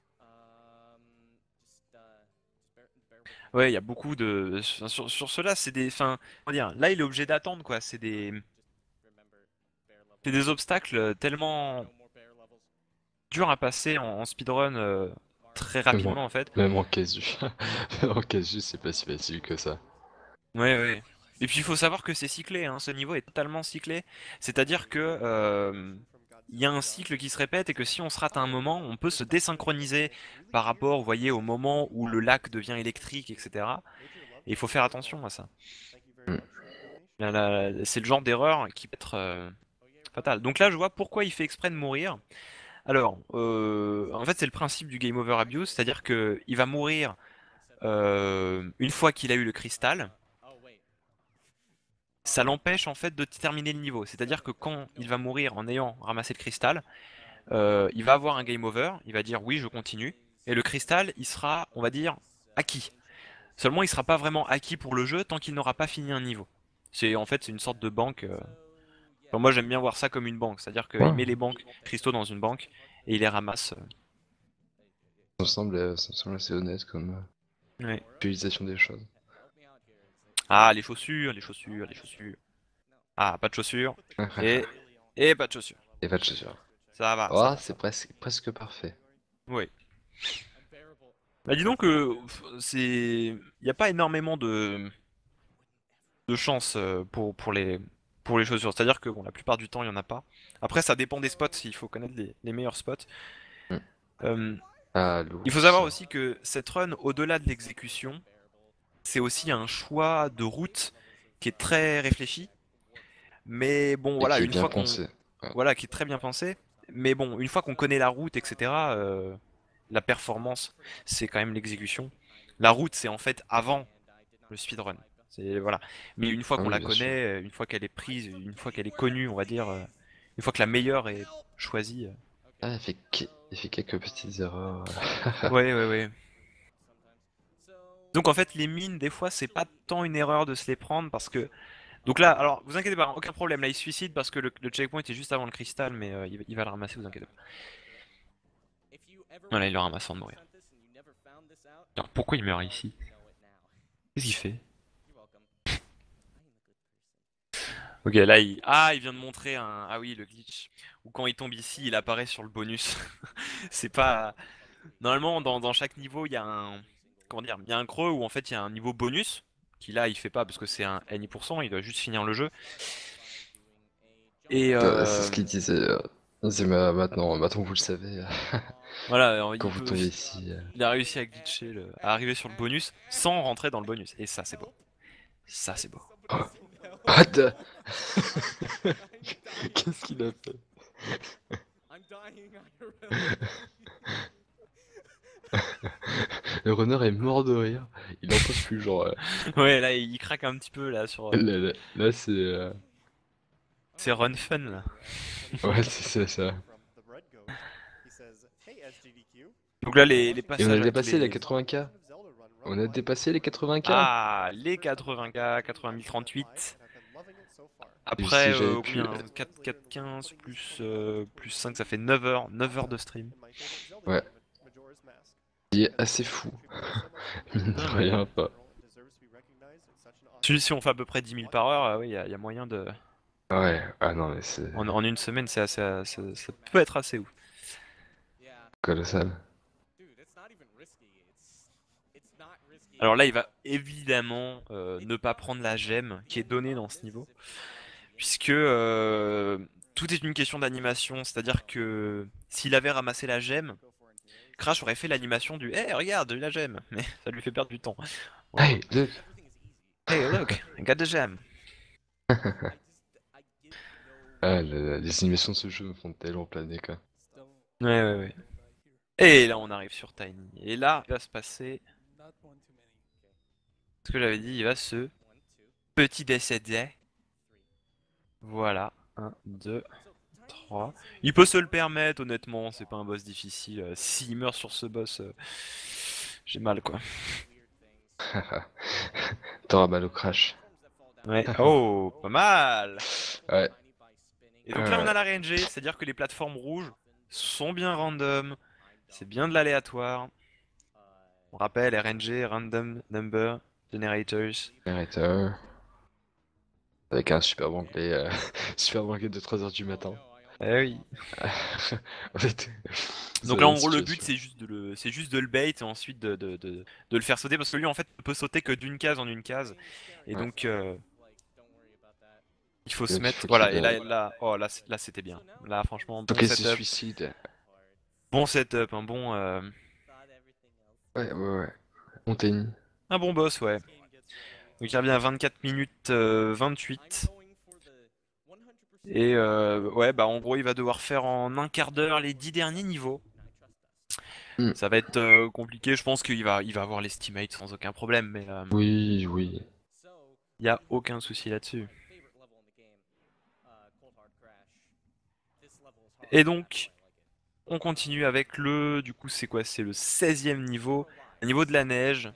Ouais, il y a beaucoup de... Sur, sur cela, c'est des... Enfin, comment dire, là il est obligé d'attendre quoi. C'est des... C'est des obstacles tellement durs à passer en, en speedrun euh, très Même en, rapidement en fait. même en casu. Même en casu, c'est pas si facile que ça. Ouais, ouais. Et puis il faut savoir que c'est cyclé, hein. Ce niveau est totalement cyclé. C'est-à-dire que euh, il y a un cycle qui se répète et que si on se rate à un moment, on peut se désynchroniser par rapport, vous voyez, au moment où le lac devient électrique, et cetera. Et il faut faire attention à ça. Mm. La- la- C'est le genre d'erreur qui peut être euh, fatale. Donc là, je vois pourquoi il fait exprès de mourir. Alors, euh, en fait, c'est le principe du game over abuse, c'est-à-dire que il va mourir euh, une fois qu'il a eu le cristal. Ça l'empêche en fait de terminer le niveau. C'est-à-dire que quand il va mourir en ayant ramassé le cristal, euh, il va avoir un game over, il va dire oui, je continue, et le cristal, il sera, on va dire, acquis. Seulement, il sera pas vraiment acquis pour le jeu tant qu'il n'aura pas fini un niveau. C'est en fait c'est une sorte de banque. euh, Enfin, moi, j'aime bien voir ça comme une banque, c'est-à-dire qu'il Ouais, met les banques cristaux dans une banque et il les ramasse. euh. ça me semble, euh, ça me semble assez honnête comme euh, Ouais. utilisation des choses. Ah, les chaussures, les chaussures, les chaussures. Ah, pas de chaussures et et pas de chaussures. Et pas de chaussures. Ça va, ça Oh, va, ça c'est va. presque, presque parfait. Oui. Bah dis donc que c'est, il n'y a pas énormément de de chance euh, pour pour les pour les chaussures. C'est-à-dire que bon, la plupart du temps, il y en a pas. Après, ça dépend des spots. Il faut connaître les, les meilleurs spots. Hmm. Euh, Ah, il faut savoir l'ours. aussi que cette run, au-delà de l'exécution, c'est aussi un choix de route qui est très réfléchi. Mais bon, Et voilà, qui est une bien fois qu'on, pensé. Ouais. voilà, qui est très bien pensé. Mais bon, une fois qu'on connaît la route, et cetera, euh, la performance, c'est quand même l'exécution. La route, c'est en fait avant le speedrun. C'est voilà. Mais une fois Ah qu'on oui, la bien sûr. connaît, euh, une fois qu'elle est prise, une fois qu'elle est connue, on va dire, euh, une fois que la meilleure est choisie. euh, Ah, il fait, que- il fait quelques petites erreurs. Ouais, ouais, ouais. Donc en fait, les mines, des fois, c'est pas tant une erreur de se les prendre parce que. Donc là, alors, vous inquiétez pas, hein, aucun problème. Là, il se suicide parce que le, le checkpoint est juste avant le cristal, mais euh, il, va il va le ramasser, vous inquiétez pas. Voilà, il le ramasse sans mourir. Alors, pourquoi il meurt ici? Qu'est-ce qu'il fait? Ok, là, il... Ah, il vient de montrer un... Ah oui, le glitch. Ou quand il tombe ici, il apparaît sur le bonus. C'est pas... Normalement, dans, dans chaque niveau, il y a un... Comment dire? Il y a un creux où, en fait, il y a un niveau bonus. Qui là, il fait pas parce que c'est un N I pour cent, il doit juste finir le jeu. Et Euh, C'est euh... ce qu'il disait. euh, Il disait, ma- maintenant, maintenant vous le savez, euh, voilà, alors, quand il vous peut... tombez ici. euh, Il a réussi à glitcher, le... à arriver sur le bonus sans rentrer dans le bonus. Et ça, c'est beau. Ça, c'est beau. What the- Qu'est-ce qu'il a fait? Le runner est mort de rire. Il en peut plus, genre. euh, Ouais, là, il craque un petit peu, là, sur... euh, Là, là- là, c'est. euh, C'est run fun, là. Ouais, c'est c'est ça. Donc là, les, les Et on a passages avec dépassé les les... quatre-vingts K. On a dépassé les quatre-vingts K. Ah, les quatre-vingts K, quatre-vingt mille trente-huit. Et Après, si j'avais euh, pu. combien? quatre, quatre, quinze plus, euh, plus cinq, ça fait neuf heures. neuf heures de stream. Ouais. Il est assez fou. Mine de Ah ouais. rien, pas. Si, si on fait à peu près dix mille par heure, euh, oui, il y, a y a moyen de... Ouais, ah non, mais c'est En, en une semaine, c'est assez, assez- ça peut être assez ouf. colossal. Alors là, il va évidemment euh, ne pas prendre la gemme qui est donnée dans ce niveau. Puisque euh, tout est une question d'animation. C'est-à-dire que s'il avait ramassé la gemme, Crash aurait fait l'animation du «Hey, regarde, la gemme!» Mais ça lui fait perdre du temps. Voilà. Hey, look! Hey, look, I got the gem! Ah, le- les animations de ce jeu me font tellement planer, quoi. Ouais, ouais, ouais. Et là, on arrive sur Tiny. Et là, il va se passer ce que j'avais dit, il va se petit décéder. Voilà. Un, deux, trois. Il peut se le permettre, honnêtement, c'est pas un boss difficile. Euh, S'il meurt sur ce boss, euh, j'ai mal, quoi. T'auras mal au crash. Ouais. Oh, pas mal! Ouais, Et donc là, on ouais. a la R N G, c'est-à-dire que les plateformes rouges sont bien random. C'est bien de l'aléatoire. On rappelle R N G, Random Number Generators. Narrator. Avec un super banquet, euh, super banquet de trois heures du matin. Eh oui. En fait, Donc c'est là, une en gros, le but, situation. c'est juste de le, c'est juste de le bait et ensuite de, de, de, de le faire sauter parce que lui, en fait, ne peut sauter que d'une case en une case. Et Ouais. donc, euh, il faut Et se donc il mettre. faut Voilà, qu'il et là, euh, là, oh, là, c'est- là, c'était bien. Là, franchement, faut bon qu'il se setup. suicide. Bon setup, un bon, euh, Ouais, ouais, ouais. Montaigne. un bon boss, ouais. Donc il revient à vingt-quatre minutes euh, vingt-huit. Et euh, ouais, bah en gros, il va devoir faire en un quart d'heure les dix derniers niveaux. Hmm. Ça va être euh, compliqué, je pense qu'il va, il va avoir l'estimate sans aucun problème, mais euh, Oui, oui. il n'y a aucun souci là-dessus. Et donc, on continue avec le... Du coup, c'est quoi? C'est le seizième niveau, le niveau de la neige.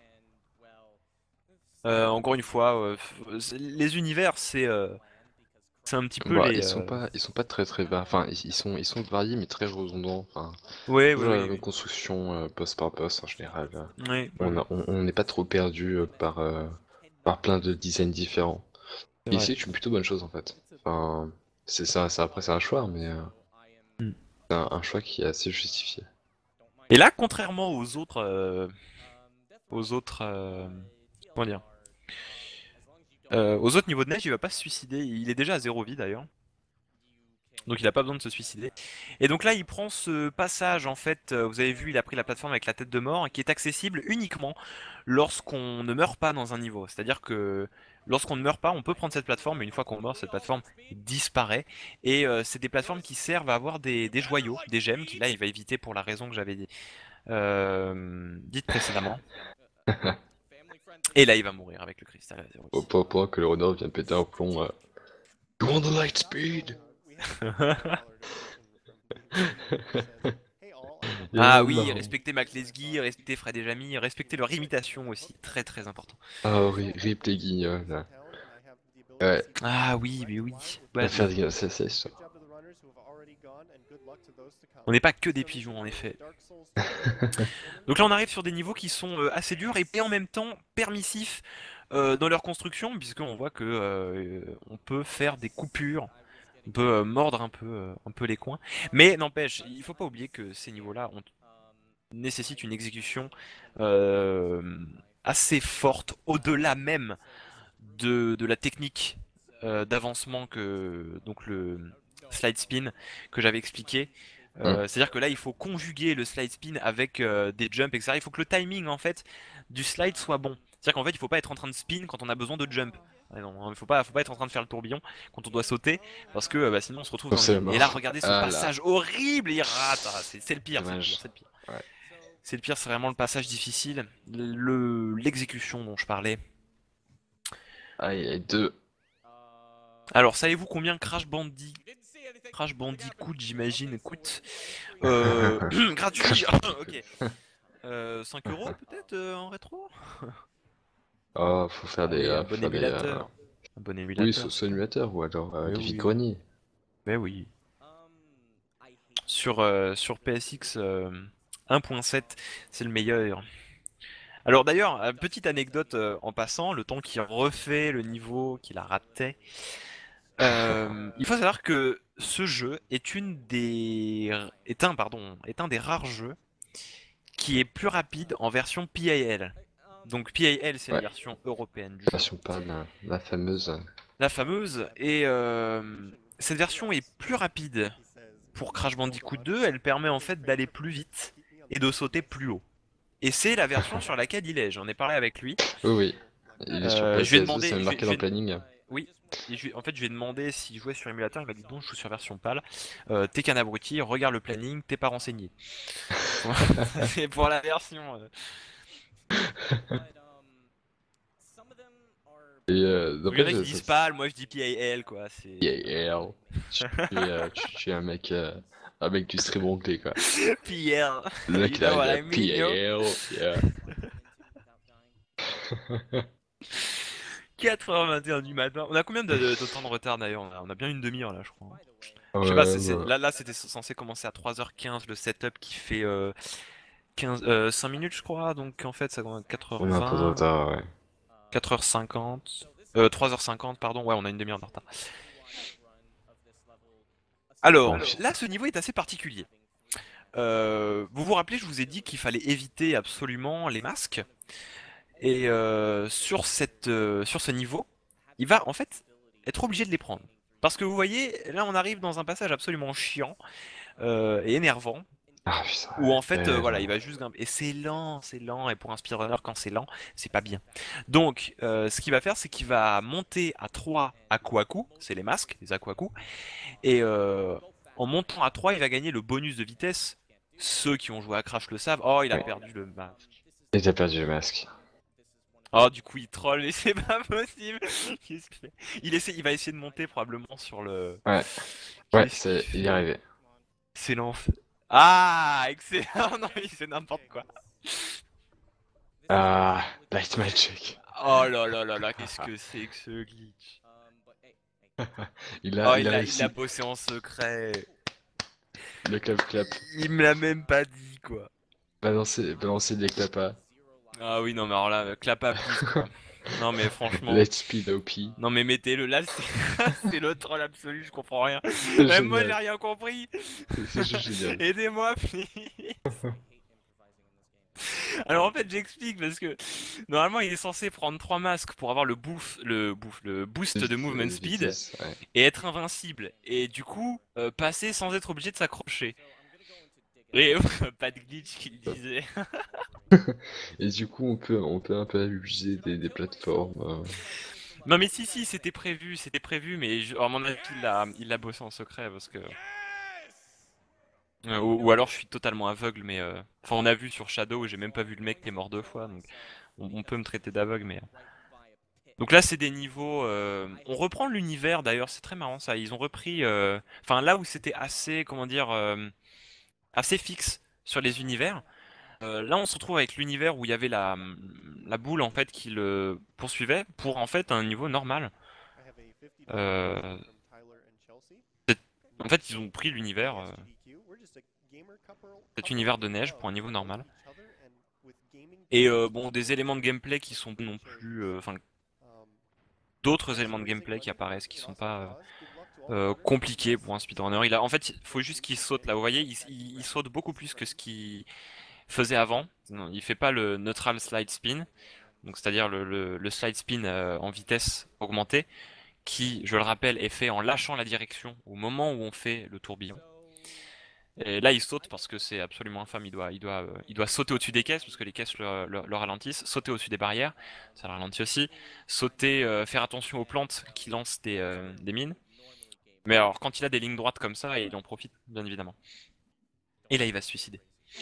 Euh, encore une fois, euh, f- les univers, c'est euh, c'est un petit peu Bah, les... ils sont euh, pas, ils sont pas très très va- Enfin, ils ils sont, ils sont variés mais très redondants. Enfin, Ouais, oui, toujours la oui, même oui. construction euh, poste par poste en général. euh. Oui, oui, On oui. a- on on n'est pas trop perdu euh, par, euh, par plein de designs différents. C'est Et vrai. ici, c'est une plutôt bonne chose en fait. Enfin, c'est ça, ça après c'est un choix, mais euh, Mm. c'est un, un choix qui est assez justifié. Et là, contrairement aux autres... euh, aux autres... euh, comment dire? Euh, aux autres niveaux de neige, il va pas se suicider. Il est déjà à zéro vie d'ailleurs. Donc il a pas besoin de se suicider. Et donc là, il prend ce passage, en fait, euh, vous avez vu, il a pris la plateforme avec la tête de mort, qui est accessible uniquement lorsqu'on ne meurt pas dans un niveau. C'est-à-dire que lorsqu'on ne meurt pas, on peut prendre cette plateforme, mais une fois qu'on meurt, cette plateforme disparaît. Et euh, c'est des plateformes qui servent à avoir des, des joyaux, des gemmes, qui là, il va éviter pour la raison que j'avais dit, euh, dite précédemment. Et là, il va mourir avec le cristal à zéro Au vie. point, au point que le renard vient de péter un plomb. euh, You want the light speed? Ah Yeah, oui, marrant. respectez Mac Lesguy, respectez Fred et Jamy, respectez leur imitation aussi, très très important. Ah, ri- rip les guignols. Ouais, Ah oui, mais oui. on va Ouais, faire des c'est c'est ça. on n'est pas que des pigeons en effet. Donc là on arrive sur des niveaux qui sont euh, assez durs et, et en même temps permissifs euh, dans leur construction, puisqu'on voit que euh, on peut faire des coupures, on peut euh, mordre un peu, euh, un peu les coins. Mais n'empêche, il faut pas oublier que ces niveaux-là ont- nécessitent une exécution euh, assez forte, au-delà même de, de la technique euh, d'avancement que donc le slide spin que j'avais expliqué. Hmm. Euh, C'est-à-dire que là, il faut conjuguer le slide spin avec euh, des jumps, et cetera. Il faut que le timing en fait du slide soit bon. C'est-à-dire qu'en fait, il faut pas être en train de spin quand on a besoin de jump. Ouais, non, hein, il faut pas, faut pas être en train de faire le tourbillon quand on doit sauter, parce que euh, bah, sinon on se retrouve Oh, dans le c'est la vide. Et là, mort. regardez ce Ah là, passage horrible, il rate. Ah, c'est c'est le pire, c'est le pire, dommage. c'est le pire. Ouais. C'est le pire, c'est vraiment le passage difficile. Le, l'exécution dont je parlais. Ah, il y a deux. Alors, savez-vous combien Crash Bandicoot, Crash Bandicoot, j'imagine, coûte euh, gratuit. Ok. Euh, cinq euros peut-être euh, en rétro? Oh, faut faire Ah des, oui, euh, un faut bon faire des, euh, émulateur. Un bon oui, émulateur, sous c'est sous tout. émulateur ou alors euh, Mais des oui, vide-greniers. mais oui. Sur, euh, sur P S X euh, un point sept, c'est le meilleur. Alors d'ailleurs, euh, petite anecdote euh, en passant, le temps qu'il refait le niveau qu'il a raté, euh, il faut savoir que ce jeu est une des est un pardon est un des rares jeux qui est plus rapide en version P A L. Donc P A L, c'est la Ouais, version européenne du jeu, version pas la, la fameuse. euh, la fameuse. Et euh, cette version est plus rapide pour Crash Bandicoot deux. Elle permet en fait d'aller plus vite et de sauter plus haut. Et c'est la version sur laquelle il est. J'en ai parlé avec lui. Oui, oui. Il est sur Euh, je lui ai P S deux, c'est demandé, même je lui ai- marqué je dans lui le ai- planning. oui. Et je lui- en fait, je lui ai demandé s'il jouait sur émulateur. Il m'a dit non, je joue sur version PAL. Euh, t'es qu'un abruti, regarde le planning, t'es pas renseigné. C'est pour la version. euh, Et euh, Donc il y en n'empêche, a qui ça, disent ça- PAL, moi je dis P A L quoi. C'est yeah, yeah. Tu, tu es, euh, tu- tu es un mec, euh, un mec du stream anglais, quoi. P L. Le mec, You il know arrive what à I mean, yo? P A L, yeah. quatre heures vingt et un du matin. On a combien de, de- de temps de retard d'ailleurs? On a, on a bien une demi-heure là, je crois. Je sais pas, Ouais, c'est, c'est- bah, là, là c'était censé commencer à trois heures quinze le setup qui fait euh, quinze, euh, cinq minutes, je crois. Donc en fait, ça commence à on a un peu de quatre heures vingt, retard, ouais. quatre heures cinquante, euh, trois heures cinquante, pardon. Ouais, on a une demi-heure de retard. Alors, Ouais, puis- là, ce niveau est assez particulier. Euh, vous vous rappelez, je vous ai dit qu'il fallait éviter absolument les masques. Et euh, sur cette, euh, sur ce niveau, il va en fait être obligé de les prendre. Parce que vous voyez, là on arrive dans un passage absolument chiant euh, et énervant. Ah putain, Où en fait, euh, ouais, voilà, non. il va juste grimper. Et c'est lent, c'est lent. Et pour un speedrunner, quand c'est lent, c'est pas bien. Donc, euh, ce qu'il va faire, c'est qu'il va monter à trois Akuaku, c'est les masques, les Akuaku. Et euh, en montant à trois, il va gagner le bonus de vitesse. Ceux qui ont joué à Crash le savent. Oh, il a Oui. perdu le masque. Et t'as perdu le masque. Oh, du coup, il troll, mais c'est pas possible. Qu'est-ce qu'il fait? Il essaie, il va essayer de monter probablement sur le. Ouais, ouais, Qu'est-ce qu'il c'est, il y est fait? arrivé. Excellent. Ah, excellent. Non, il fait n'importe quoi. Ah, Light Magic. Oh là là là là, qu'est-ce que c'est que ce glitch? Il a, Oh, il a il a, il a réussi. bossé en secret. Le clap clap. Il me l'a même pas dit, quoi. Balancer, balancer des clapas. Ah oui, non, mais alors là, euh, clap à please, quoi. Non, mais franchement. Let's speed O P. Non, mais mettez-le là, c'est c'est le troll absolu, je comprends rien. C'est Même moi, j'ai génial. rien compris. C'est juste génial. Aidez-moi, please. Alors en fait, j'explique parce que normalement, il est censé prendre trois masques pour avoir le boost, le boost, le boost de movement Euh, speed vitesse, ouais. et être invincible. Et du coup, euh, passer sans être obligé de s'accrocher. Et pas de glitch qu'il disait. Et du coup, on peut, on peut un peu abuser des, des plateformes. euh. Non mais si si, c'était prévu, c'était prévu, mais je- à mon avis, il l'a, il l'a bossé en secret parce que. Euh, ou, ou alors je suis totalement aveugle, mais euh, enfin on a vu sur Shadow, j'ai même pas vu le mec qui est mort deux fois, donc on, on peut me traiter d'aveugle, mais. Donc là, c'est des niveaux. euh, On reprend l'univers d'ailleurs, c'est très marrant ça. Ils ont repris. euh, Enfin, là où c'était assez, comment dire, euh, assez fixe sur les univers. euh, Là, on se retrouve avec l'univers où il y avait la, la boule en fait qui le poursuivait pour en fait un niveau normal. Euh, c'est- En fait, ils ont pris l'univers, euh, cet univers de neige pour un niveau normal. Et euh, bon, des éléments de gameplay qui sont non plus, euh, enfin, d'autres éléments de gameplay qui apparaissent qui sont pas euh, euh, compliqué pour un speedrunner. Il a, en fait, il faut juste qu'il saute là. Vous voyez, il, il- il saute beaucoup plus que ce qu'il faisait avant. Non, il fait pas le neutral slide spin, donc c'est-à-dire le, le- le slide spin euh, en vitesse augmentée, qui, je le rappelle, est fait en lâchant la direction au moment où on fait le tourbillon. Et là, il saute parce que c'est absolument infâme. Il doit, il doit, euh, il doit sauter au-dessus des caisses parce que les caisses le, le- le ralentissent. Sauter au-dessus des barrières, ça le ralentit aussi. Sauter, euh, faire attention aux plantes qui lancent des, euh, des mines. Mais alors, quand il a des lignes droites comme ça, il en profite, bien évidemment. Et là, il va se suicider.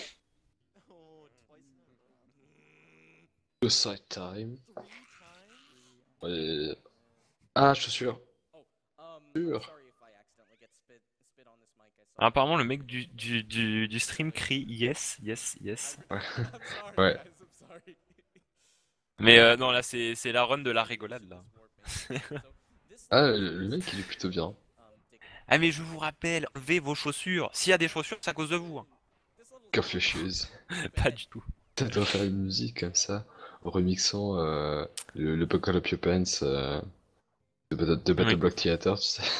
Suicide time. Ouais. Ah, chaussures. Chaussures. Alors, apparemment, le mec du, du, du, du stream crie yes, yes, yes. Ouais. Ouais. Mais euh, non, là, c'est c'est la run de la rigolade, là. Ah, le, le mec, il est plutôt bien. Ah, mais je vous rappelle, enlevez vos chaussures. S'il y a des chaussures, c'est à cause de vous. hein. Curfew shoes. Pas du tout. Ça doit faire une musique comme ça, en remixant euh, le, le Buckle Up Your Pants euh, de, Bat- de Battle Oui. Block Theater, tu sais.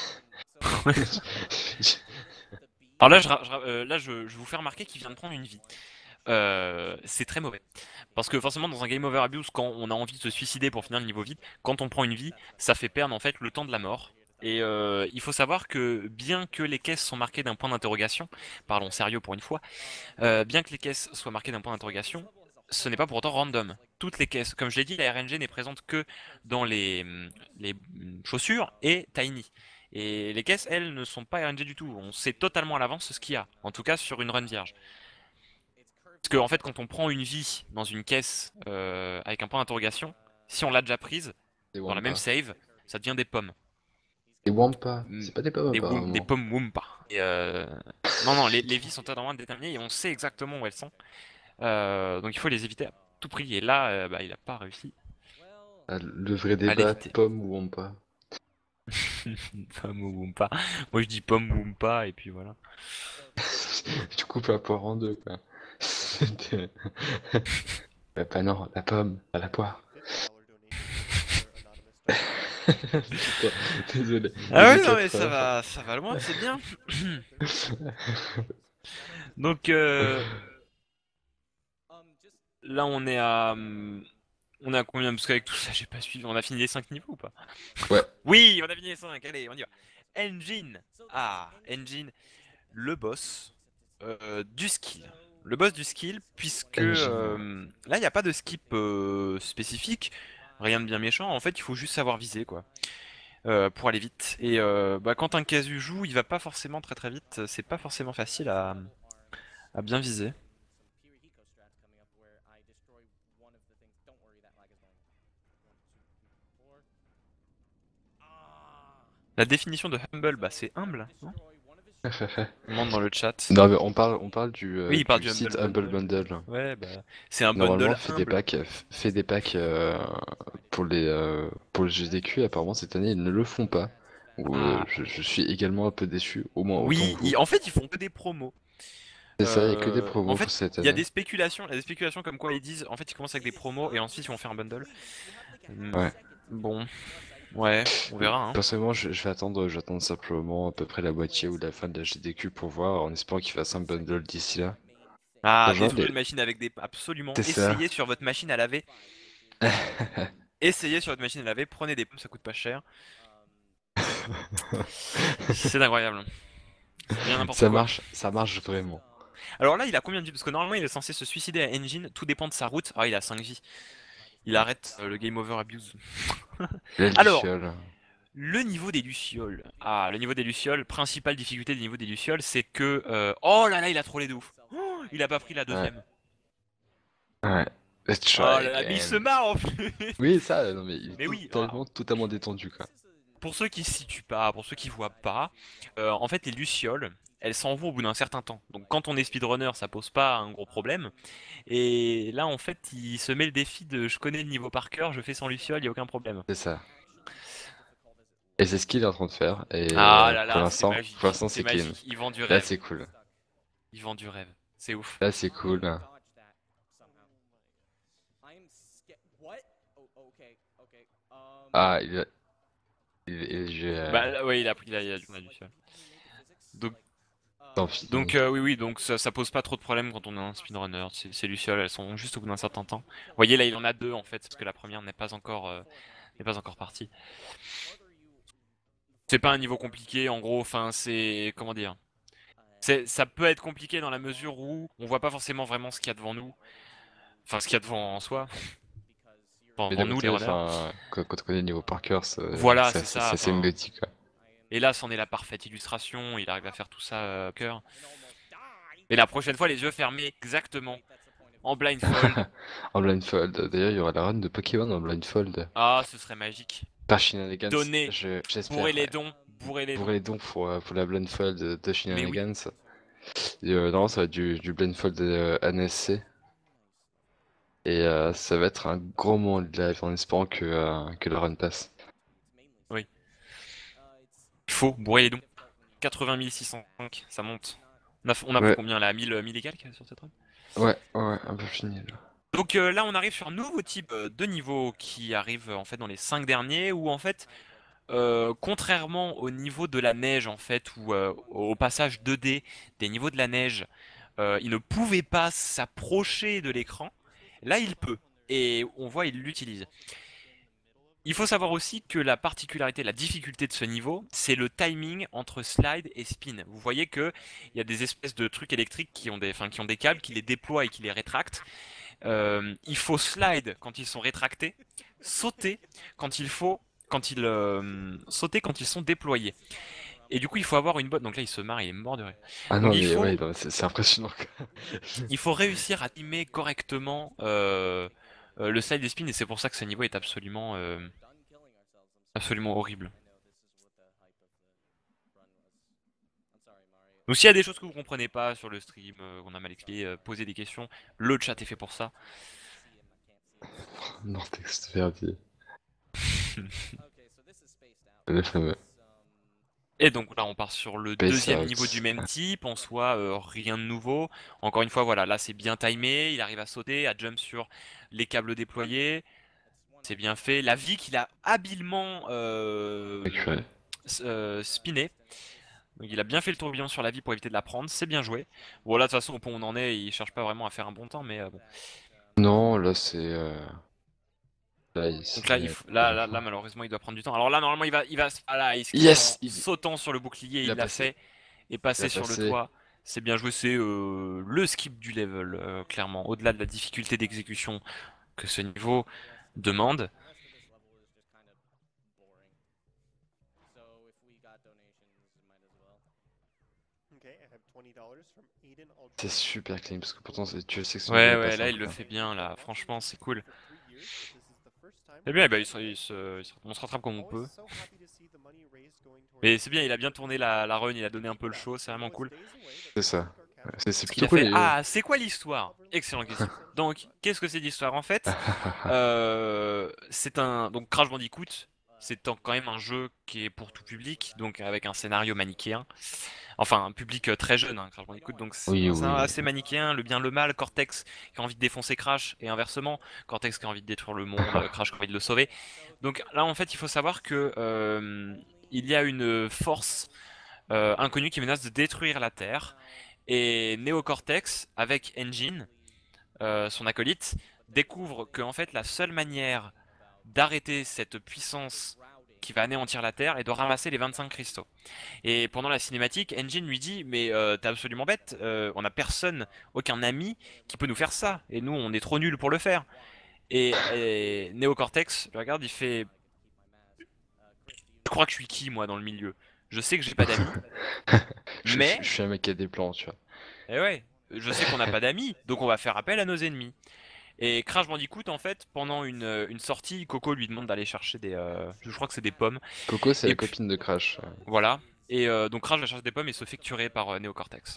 Alors là, je, ra- je ra- euh, là je, je vous fais remarquer qu'il vient de prendre une vie. Euh, c'est très mauvais. Parce que forcément, dans un Game Over Abuse, quand on a envie de se suicider pour finir le niveau vite, quand on prend une vie, ça fait perdre en fait le temps de la mort. Et euh, il faut savoir que bien que les caisses sont marquées d'un point d'interrogation, parlons sérieux pour une fois, euh, bien que les caisses soient marquées d'un point d'interrogation, ce n'est pas pour autant random. Toutes les caisses, comme je l'ai dit, la R N G n'est présente que dans les, les chaussures et Tiny. Et les caisses, elles, ne sont pas R N G du tout. On sait totalement à l'avance ce qu'il y a, en tout cas sur une run vierge. Parce que en fait, quand on prend une vie dans une caisse euh, avec un point d'interrogation, si on l'a déjà prise, Des dans la même Wampa. save, ça devient des pommes. Des Wampa, Mm, c'est pas des pommes Des, woom- des apparemment. pommes Wumpa. Et euh, Non, non, les, les vies sont totalement déterminées et on sait exactement où elles sont. Euh, donc il faut les éviter à tout prix. Et là, euh, bah, il a pas réussi Ah, le vrai à débat, l'éviter. pomme ou Wampa. Pomme ou Wumpa. Moi je dis pomme ou Wumpa et puis voilà. Tu coupes la poire en deux, quoi. C'était- Bah, pas non, la pomme, pas la poire. Putain, désolé. Ah Il oui, est non mais quatre ça heures. va, ça va loin, c'est bien. Donc euh, là on est à, hum, on est à combien? Parce qu'avec tout ça, j'ai pas suivi. On a fini les cinq niveaux ou pas? Ouais. Oui, on a fini les cinq. Allez, on y va. Engine. Ah, Engine, le boss. euh, du skill. Le boss du skill, puisque Engine. euh, là, il n'y a pas de skip euh, spécifique, rien de bien méchant. En fait, il faut juste savoir viser, quoi, euh, pour aller vite. Et euh, bah, quand un casu joue, il va pas forcément très très vite. C'est pas forcément facile à, à bien viser. La définition de humble, bah c'est humble, non? On demande dans le chat. Non, mais on parle, on parle du, Oui, euh, il parle du du site Humble Humble Bundle. Bundle. Ouais, bah c'est un Normalement, bundle fait des humble. packs, euh, fait des packs euh, pour les euh, pour le G D Q. Apparemment, cette année, ils ne le font pas. Ou euh, Ah. je, je suis également un peu déçu, au moins autant Oui, que vous. ils- en fait, ils font que des promos. C'est ça, il n'y a que des Euh, en promos fait, pour cette il y a année. des spéculations, il y a des spéculations comme quoi ils disent, en fait, ils commencent avec des promos et ensuite ils vont faire un bundle. Hmm, Ouais. Bon, ouais, on verra. Hein. Personnellement, je, je vais attendre, je vais attendre simplement à peu près la moitié ou la fin de la G D Q pour voir, en espérant qu'il fasse un bundle d'ici là. Ah, Genre, détruire les- une machine avec des... Absolument. c'est ça. Essayez sur votre machine à laver. Essayez sur votre machine à laver, prenez des pommes, ça coûte pas cher. C'est incroyable. C'est bien n'importe Ça quoi. marche, ça marche vraiment. Alors là, il a combien de vies? Parce que normalement, il est censé se suicider à Engine, tout dépend de sa route. Ah, il a cinq vies. Il arrête euh, le game over abuse. La Alors, luciole. le niveau des lucioles. Ah, le niveau des lucioles, principale difficulté du niveau des lucioles, c'est que... euh, Oh là là, il a trollé de ouf. Oh, il a pas pris la Ouais. deuxième. Ouais. Let's Oh try là là, mais il se again. marre en plus. Oui, ça, non mais il est Mais oui, totalement, totalement détendu quoi. pour ceux qui se situent pas, pour ceux qui voient pas, euh, en fait, les lucioles, elles s'en vont au bout d'un certain temps. Donc quand on est speedrunner, ça pose pas un gros problème. Et là, en fait, il se met le défi de je connais le niveau par cœur, je fais sans luciole, y a aucun problème. C'est ça. Et c'est ce qu'il est en train de faire. Et Ah euh, là pour là, c'est l'instant, pour magique, l'instant c'est c'est clean. magique. Il vend du Là rêve, c'est cool. il vend du rêve. C'est ouf. Là c'est cool. Ah, il a... il, il- j'ai, euh, Bah là, ouais, il a pris la, il a la luciole. Donc, tant pis. donc euh, oui, oui, donc ça, ça pose pas trop de problème quand on est un speedrunner. Ces, ces lucioles, elles sont juste au bout d'un certain temps. Vous voyez, là, il en a deux en fait, parce que la première n'est pas encore, euh, n'est pas encore partie. C'est pas un niveau compliqué, en gros. Enfin, c'est comment dire. C'est, ça peut être compliqué dans la mesure où on voit pas forcément vraiment ce qu'il y a devant nous. Enfin, ce qu'il y a devant en soi. Enfin, Mais devant d'un nous, côté, les runners. enfin, quand, quand on connaît le niveau par cœur, c'est Voilà, c'est c'est c'est- ça. c'est- c'est une Enfin, logique quoi. et là, c'en est la parfaite illustration. Il arrive à faire tout ça euh, au cœur. Et la prochaine fois, les yeux fermés, exactement. En blindfold. En blindfold. D'ailleurs, il y aura la run de Pokémon en blindfold. Ah, ce serait magique. Par Shenanigans. Donnez, Je, j'espère. bourrez les dons, bourrez les Pour dons. les dons pour, euh, pour la blindfold de, de Mais oui. Shenanigans. Et, euh, normalement, ça va être du, du blindfold euh, N S C. Et euh, ça va être un gros moment de live en espérant que, euh, que la run passe. Oui. Il faut bourrer les dons. quatre-vingt mille six cent cinq, ça monte. On a, on a Ouais. pris combien là? mille, mille et quelques sur cette run? Ouais, ouais, un peu fini là. Donc euh, là, on arrive sur un nouveau type euh, de niveau qui arrive euh, en fait dans les cinq derniers, où en fait, euh, contrairement au niveau de la neige en fait, ou euh, au passage deux D des niveaux de la neige, euh, il ne pouvait pas s'approcher de l'écran. Là, il peut, et on voit, il l'utilise. Il faut savoir aussi que la particularité, la difficulté de ce niveau, c'est le timing entre slide et spin. Vous voyez que il y a des espèces de trucs électriques qui ont des, enfin, qui ont des câbles, qui les déploient et qui les rétractent. Euh, il faut slide quand ils sont rétractés, sauter quand il faut, quand ils euh, sauter quand ils sont déployés. Et du coup, il faut avoir une bonne. Donc là, il se marre, il est mort de rire. Ah Donc non, il mais faut, ouais, non, c'est c'est impressionnant quoi. il faut réussir à timer correctement euh, euh, le slide et spin, et c'est pour ça que ce niveau est absolument, euh, absolument horrible. Donc s'il y a des choses que vous comprenez pas sur le stream, euh, qu'on a mal expliqué, euh, posez des questions. Le chat est fait pour ça. Nortex Verdi. Le fameux. Et donc là, on part sur le Space deuxième Out. niveau du même type. En soi, euh, rien de nouveau. Encore une fois, voilà, là c'est bien timé. Il arrive à sauter, à jump sur les câbles déployés. C'est bien fait. La vie qu'il a habilement euh, Accuré. s- euh, spiné. Donc il a bien fait le tourbillon sur la vie pour éviter de la prendre. C'est bien joué. Bon là, de toute façon, au point où on en est, il cherche pas vraiment à faire un bon temps, mais euh, bon. Non, là c'est. Euh... Là, il Donc là, il s'est- faut- là, là, là, malheureusement, il doit prendre du temps. Alors là, normalement, il va, il va, ah là, il skippe Yes en il... sautant sur le bouclier, il il a l'a passé. fait, et passer Il a sur le passé. toit. C'est bien joué, c'est euh, le skip du level, euh, clairement. Au-delà de la difficulté d'exécution que ce niveau demande. C'est super clean parce que pourtant c'est- tu sais que ce niveau Ouais, est pas ouais, là il simple, le quoi. fait bien, là. Franchement, c'est cool. C'est bien, bah, il se- il se- il se- on se rattrape comme on peut. Mais c'est bien, il a bien tourné la, la run, il a donné un peu le show, c'est vraiment cool. C'est ça. Ouais, C'est c'est Ce qu'il plutôt a cool fait, les. ah, c'est quoi l'histoire? Excellente question. Donc, qu'est-ce que c'est l'histoire? En fait, euh, c'est un. Donc, Crash Bandicoot, c'est un- quand même un jeu qui est pour tout public, donc avec un scénario manichéen. Enfin, un public euh, très jeune, hein, Crash Bandicoot, donc c'est Oui, c'est oui. assez manichéen, le bien, le mal, Cortex qui a envie de défoncer Crash, et inversement, Cortex qui a envie de détruire le monde, euh, Crash qui a envie de le sauver. Donc là, en fait, il faut savoir que euh, il y a une force euh, inconnue qui menace de détruire la Terre. Et Neocortex, avec Engine, euh, son acolyte, découvre que en fait la seule manière d'arrêter cette puissance qui va anéantir la Terre est de ramasser les vingt-cinq cristaux. Et pendant la cinématique, Engine lui dit mais euh, t'es absolument bête, euh, on a personne, aucun ami qui peut nous faire ça, et nous on est trop nuls pour le faire. Et, et Neocortex le regarde, il fait je crois que je suis qui moi dans le milieu? Je sais que j'ai pas d'amis, Je, je- mais je suis un mec qui a des plans, tu vois. eh ouais, je sais qu'on n'a pas d'amis, donc on va faire appel à nos ennemis. Et Crash Bandicoot, en fait, pendant une, euh, une sortie, Coco lui demande d'aller chercher des. Euh, je crois que c'est des pommes. Coco, c'est Et la puis, copine de Crash. voilà. Et euh, donc Crash va chercher des pommes et se fait tuer par euh, Neocortex.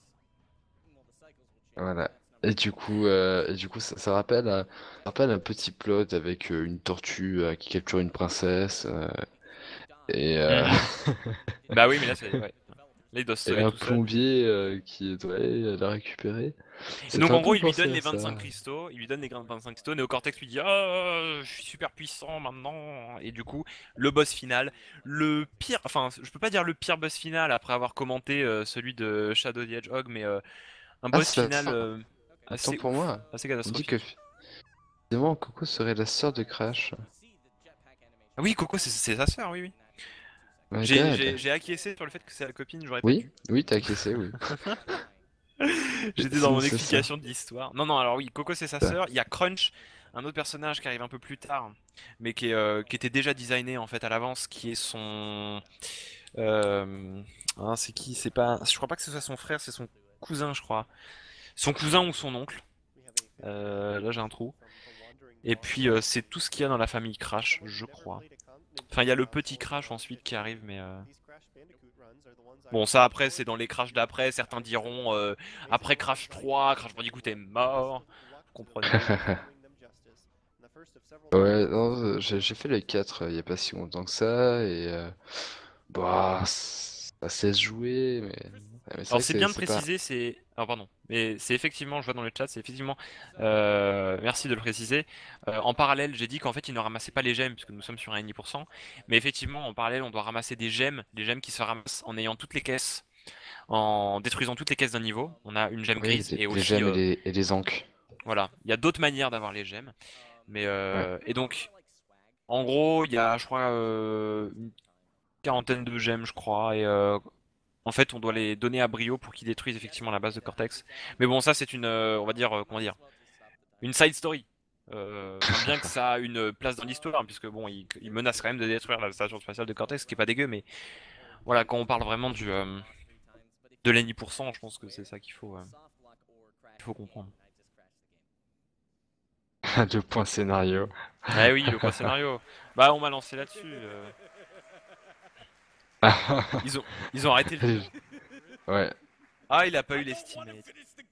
Voilà. Et du coup, euh, et du coup, ça, ça rappelle, un- ça rappelle un petit plot avec euh, une tortue euh, qui capture une princesse euh, et, euh, Mhm. Bah oui, mais là, c'est. Ouais. Là, il doit se et sauver un tout seul. plombier euh, qui doit aller la récupérer. Et Ça donc, fait un en gros, peu il lui penser donne à les vingt-cinq ça. cristaux. Il lui donne les vingt-cinq cristaux. Neocortex lui dit ah, je suis super puissant maintenant. Et du coup, le boss final. Le pire. Enfin, je peux pas dire le pire boss final après avoir commenté euh, celui de Shadow the Hedgehog, mais euh, un Ah, boss ça, final attends, euh, attends assez pour ouf. moi. Assez On dit que catastrophique. finalement Coco serait la sœur de Crash. Ah oui, Coco, c'est c'est sa sœur, oui, oui. My J'ai God. j'ai- j'ai acquiescé sur le fait que c'est la copine, j'aurais pas Oui, dû. oui, t'as acquiescé, oui. J'étais dans Sinon, mon c'est ça. explication de l'histoire. Non, non, alors oui, Coco, c'est sa Ça. sœur. Il y a Crunch, un autre personnage qui arrive un peu plus tard, mais qui, est, euh, qui était déjà designé en fait à l'avance, qui est son. Euh... ah, c'est qui? C'est pas. Je crois pas que ce soit son frère, c'est son cousin, je crois. Son cousin ou son oncle. Euh, là, j'ai un trou. Et puis, euh, c'est tout ce qu'il y a dans la famille Crash, je crois. Enfin, il y a le petit Crash ensuite qui arrive, mais. euh, Bon, ça après, c'est dans les Crash d'après. Certains diront euh, après Crash trois, Crash Bandicoot est mort. Vous comprenez? Ouais, non, euh, j'ai j'ai fait les quatre euh, il y a pas si longtemps que ça et euh, bah ça se laisse jouer mais, ouais, mais c'est Alors vrai que c'est c'est bien de c'est pas préciser, c'est... Alors pardon, mais c'est effectivement, je vois dans le chat, c'est effectivement... euh, merci de le préciser. Euh, en parallèle, j'ai dit qu'en fait, il ne ramassait pas les gemmes, puisque nous sommes sur un dix pour cent. Mais effectivement, en parallèle, on doit ramasser des gemmes, des gemmes qui se ramassent en ayant toutes les caisses, en détruisant toutes les caisses d'un niveau. On a une gemme oui grise, les, et les aussi, gemmes et euh, les, et les ancres. voilà, il y a d'autres manières d'avoir les gemmes. Mais Ouais. euh, et donc, en gros, il y a, je crois, euh, une quarantaine de gemmes, je crois, et euh, en fait, on doit les donner à Brio pour qu'il détruise effectivement la base de Cortex. Mais bon, ça, c'est une, euh, on va dire, euh, comment dire, une side story. Euh, Enfin, bien que ça a une place dans l'histoire, hein, puisque bon, il, il menace quand même de détruire la station spatiale de Cortex, ce qui est pas dégueu, mais voilà, quand on parle vraiment du, euh, de l'N I pour cent, je pense que c'est ça qu'il faut, euh, qu'il faut comprendre. Deux points scénario. Ah oui, le point scénario. Bah, on m'a lancé là-dessus. euh. Ils ont, ils ont arrêté le jeu. Ouais. Ah, il a pas eu l'estimate.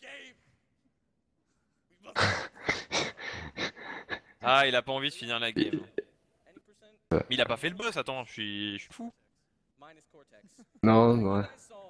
Ah, il a pas envie de finir la game. Mais il a pas fait le boss, attends, je suis, je suis fou. Non, non.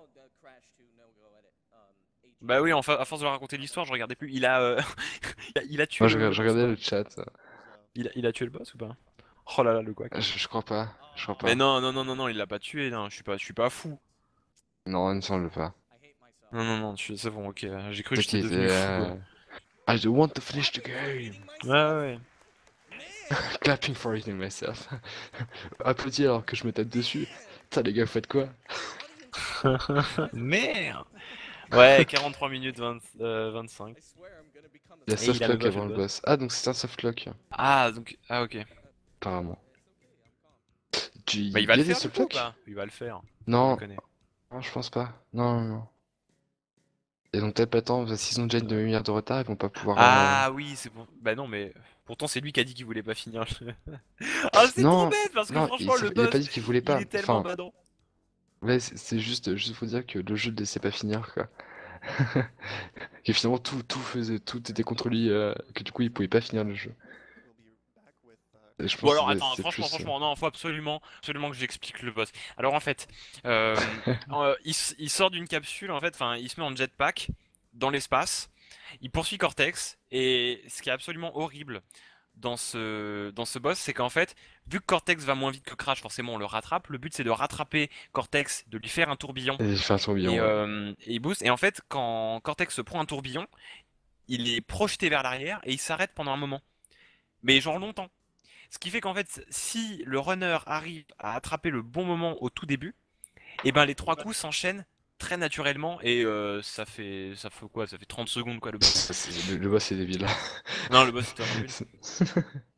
Bah oui, en fa- à force de raconter l'histoire, je regardais plus. Il a, euh, il a, il a tué Moi je, le, rega- le je boss ou regardais pas? le chat. Il a, il a tué le boss ou pas? Oh là là, le quack. Je, je crois pas. Je crois Mais pas. non, non, non, non, non, il l'a pas tué, non, je suis pas, je suis pas fou. Non, il me semble pas. Non, non, non, je- c'est bon, ok, j'ai cru que Peut-être j'étais qu'il devenu était. fou, quoi. euh, I don't want to finish the game. Ouais, ouais. Clapping for eating myself. Applaudis alors que je me tape dessus. Putain les gars, vous faites quoi? Merde! Ouais, quarante-trois minutes vingt, euh, vingt-cinq. Il y a Et il soft a même lock pas fait avant le le boss. boss. Ah, donc c'est un soft lock, Ah, donc. Ah, ok. apparemment. Tu... Bah, il Il va y le a des faire du soft coup ou lock? pas? Il va le faire. Sans Non, déconner. non, je pense pas. Non, non, non. Et donc t'as pas le temps, s'ils ont déjà une demi-heure de retard, ils vont pas pouvoir. euh, Ah, oui, c'est bon. Bah, non, mais. Pourtant, c'est lui qui a dit qu'il voulait pas finir. le- Ah, c'est trop Non, bête parce que non, il, franchement, s'est- le il a pas boss, dit qu'il voulait il pas. est tellement Enfin, badant. ouais, c'est c'est juste, juste faut dire que le jeu ne laissait pas finir, quoi. Que finalement tout, tout faisait, tout était contre lui, euh, que du coup il pouvait pas finir le jeu. Et je Bon pense que alors c'est attends, c'est franchement, plus. euh, franchement, non, faut absolument, absolument que j'explique le boss. Alors en fait, euh, euh, il, s- il sort d'une capsule, en fait, enfin, il se met en jetpack dans l'espace, il poursuit Cortex, et ce qui est absolument horrible dans ce, dans ce boss, c'est qu'en fait, vu que Cortex va moins vite que Crash, forcément on le rattrape, le but c'est de rattraper Cortex, de lui faire un tourbillon, Et j'ai fait un et, tourbillon, ouais. euh, et il booste, et en fait, quand Cortex se prend un tourbillon, il est projeté vers l'arrière, et il s'arrête pendant un moment. Mais genre longtemps. Ce qui fait qu'en fait, si le runner arrive à attraper le bon moment au tout début, et ben les trois coups s'enchaînent très naturellement et euh, ça fait ça fait quoi? Ça fait trente secondes quoi le boss. C'est- Le, le boss est débile. Non, le boss c'était horrible.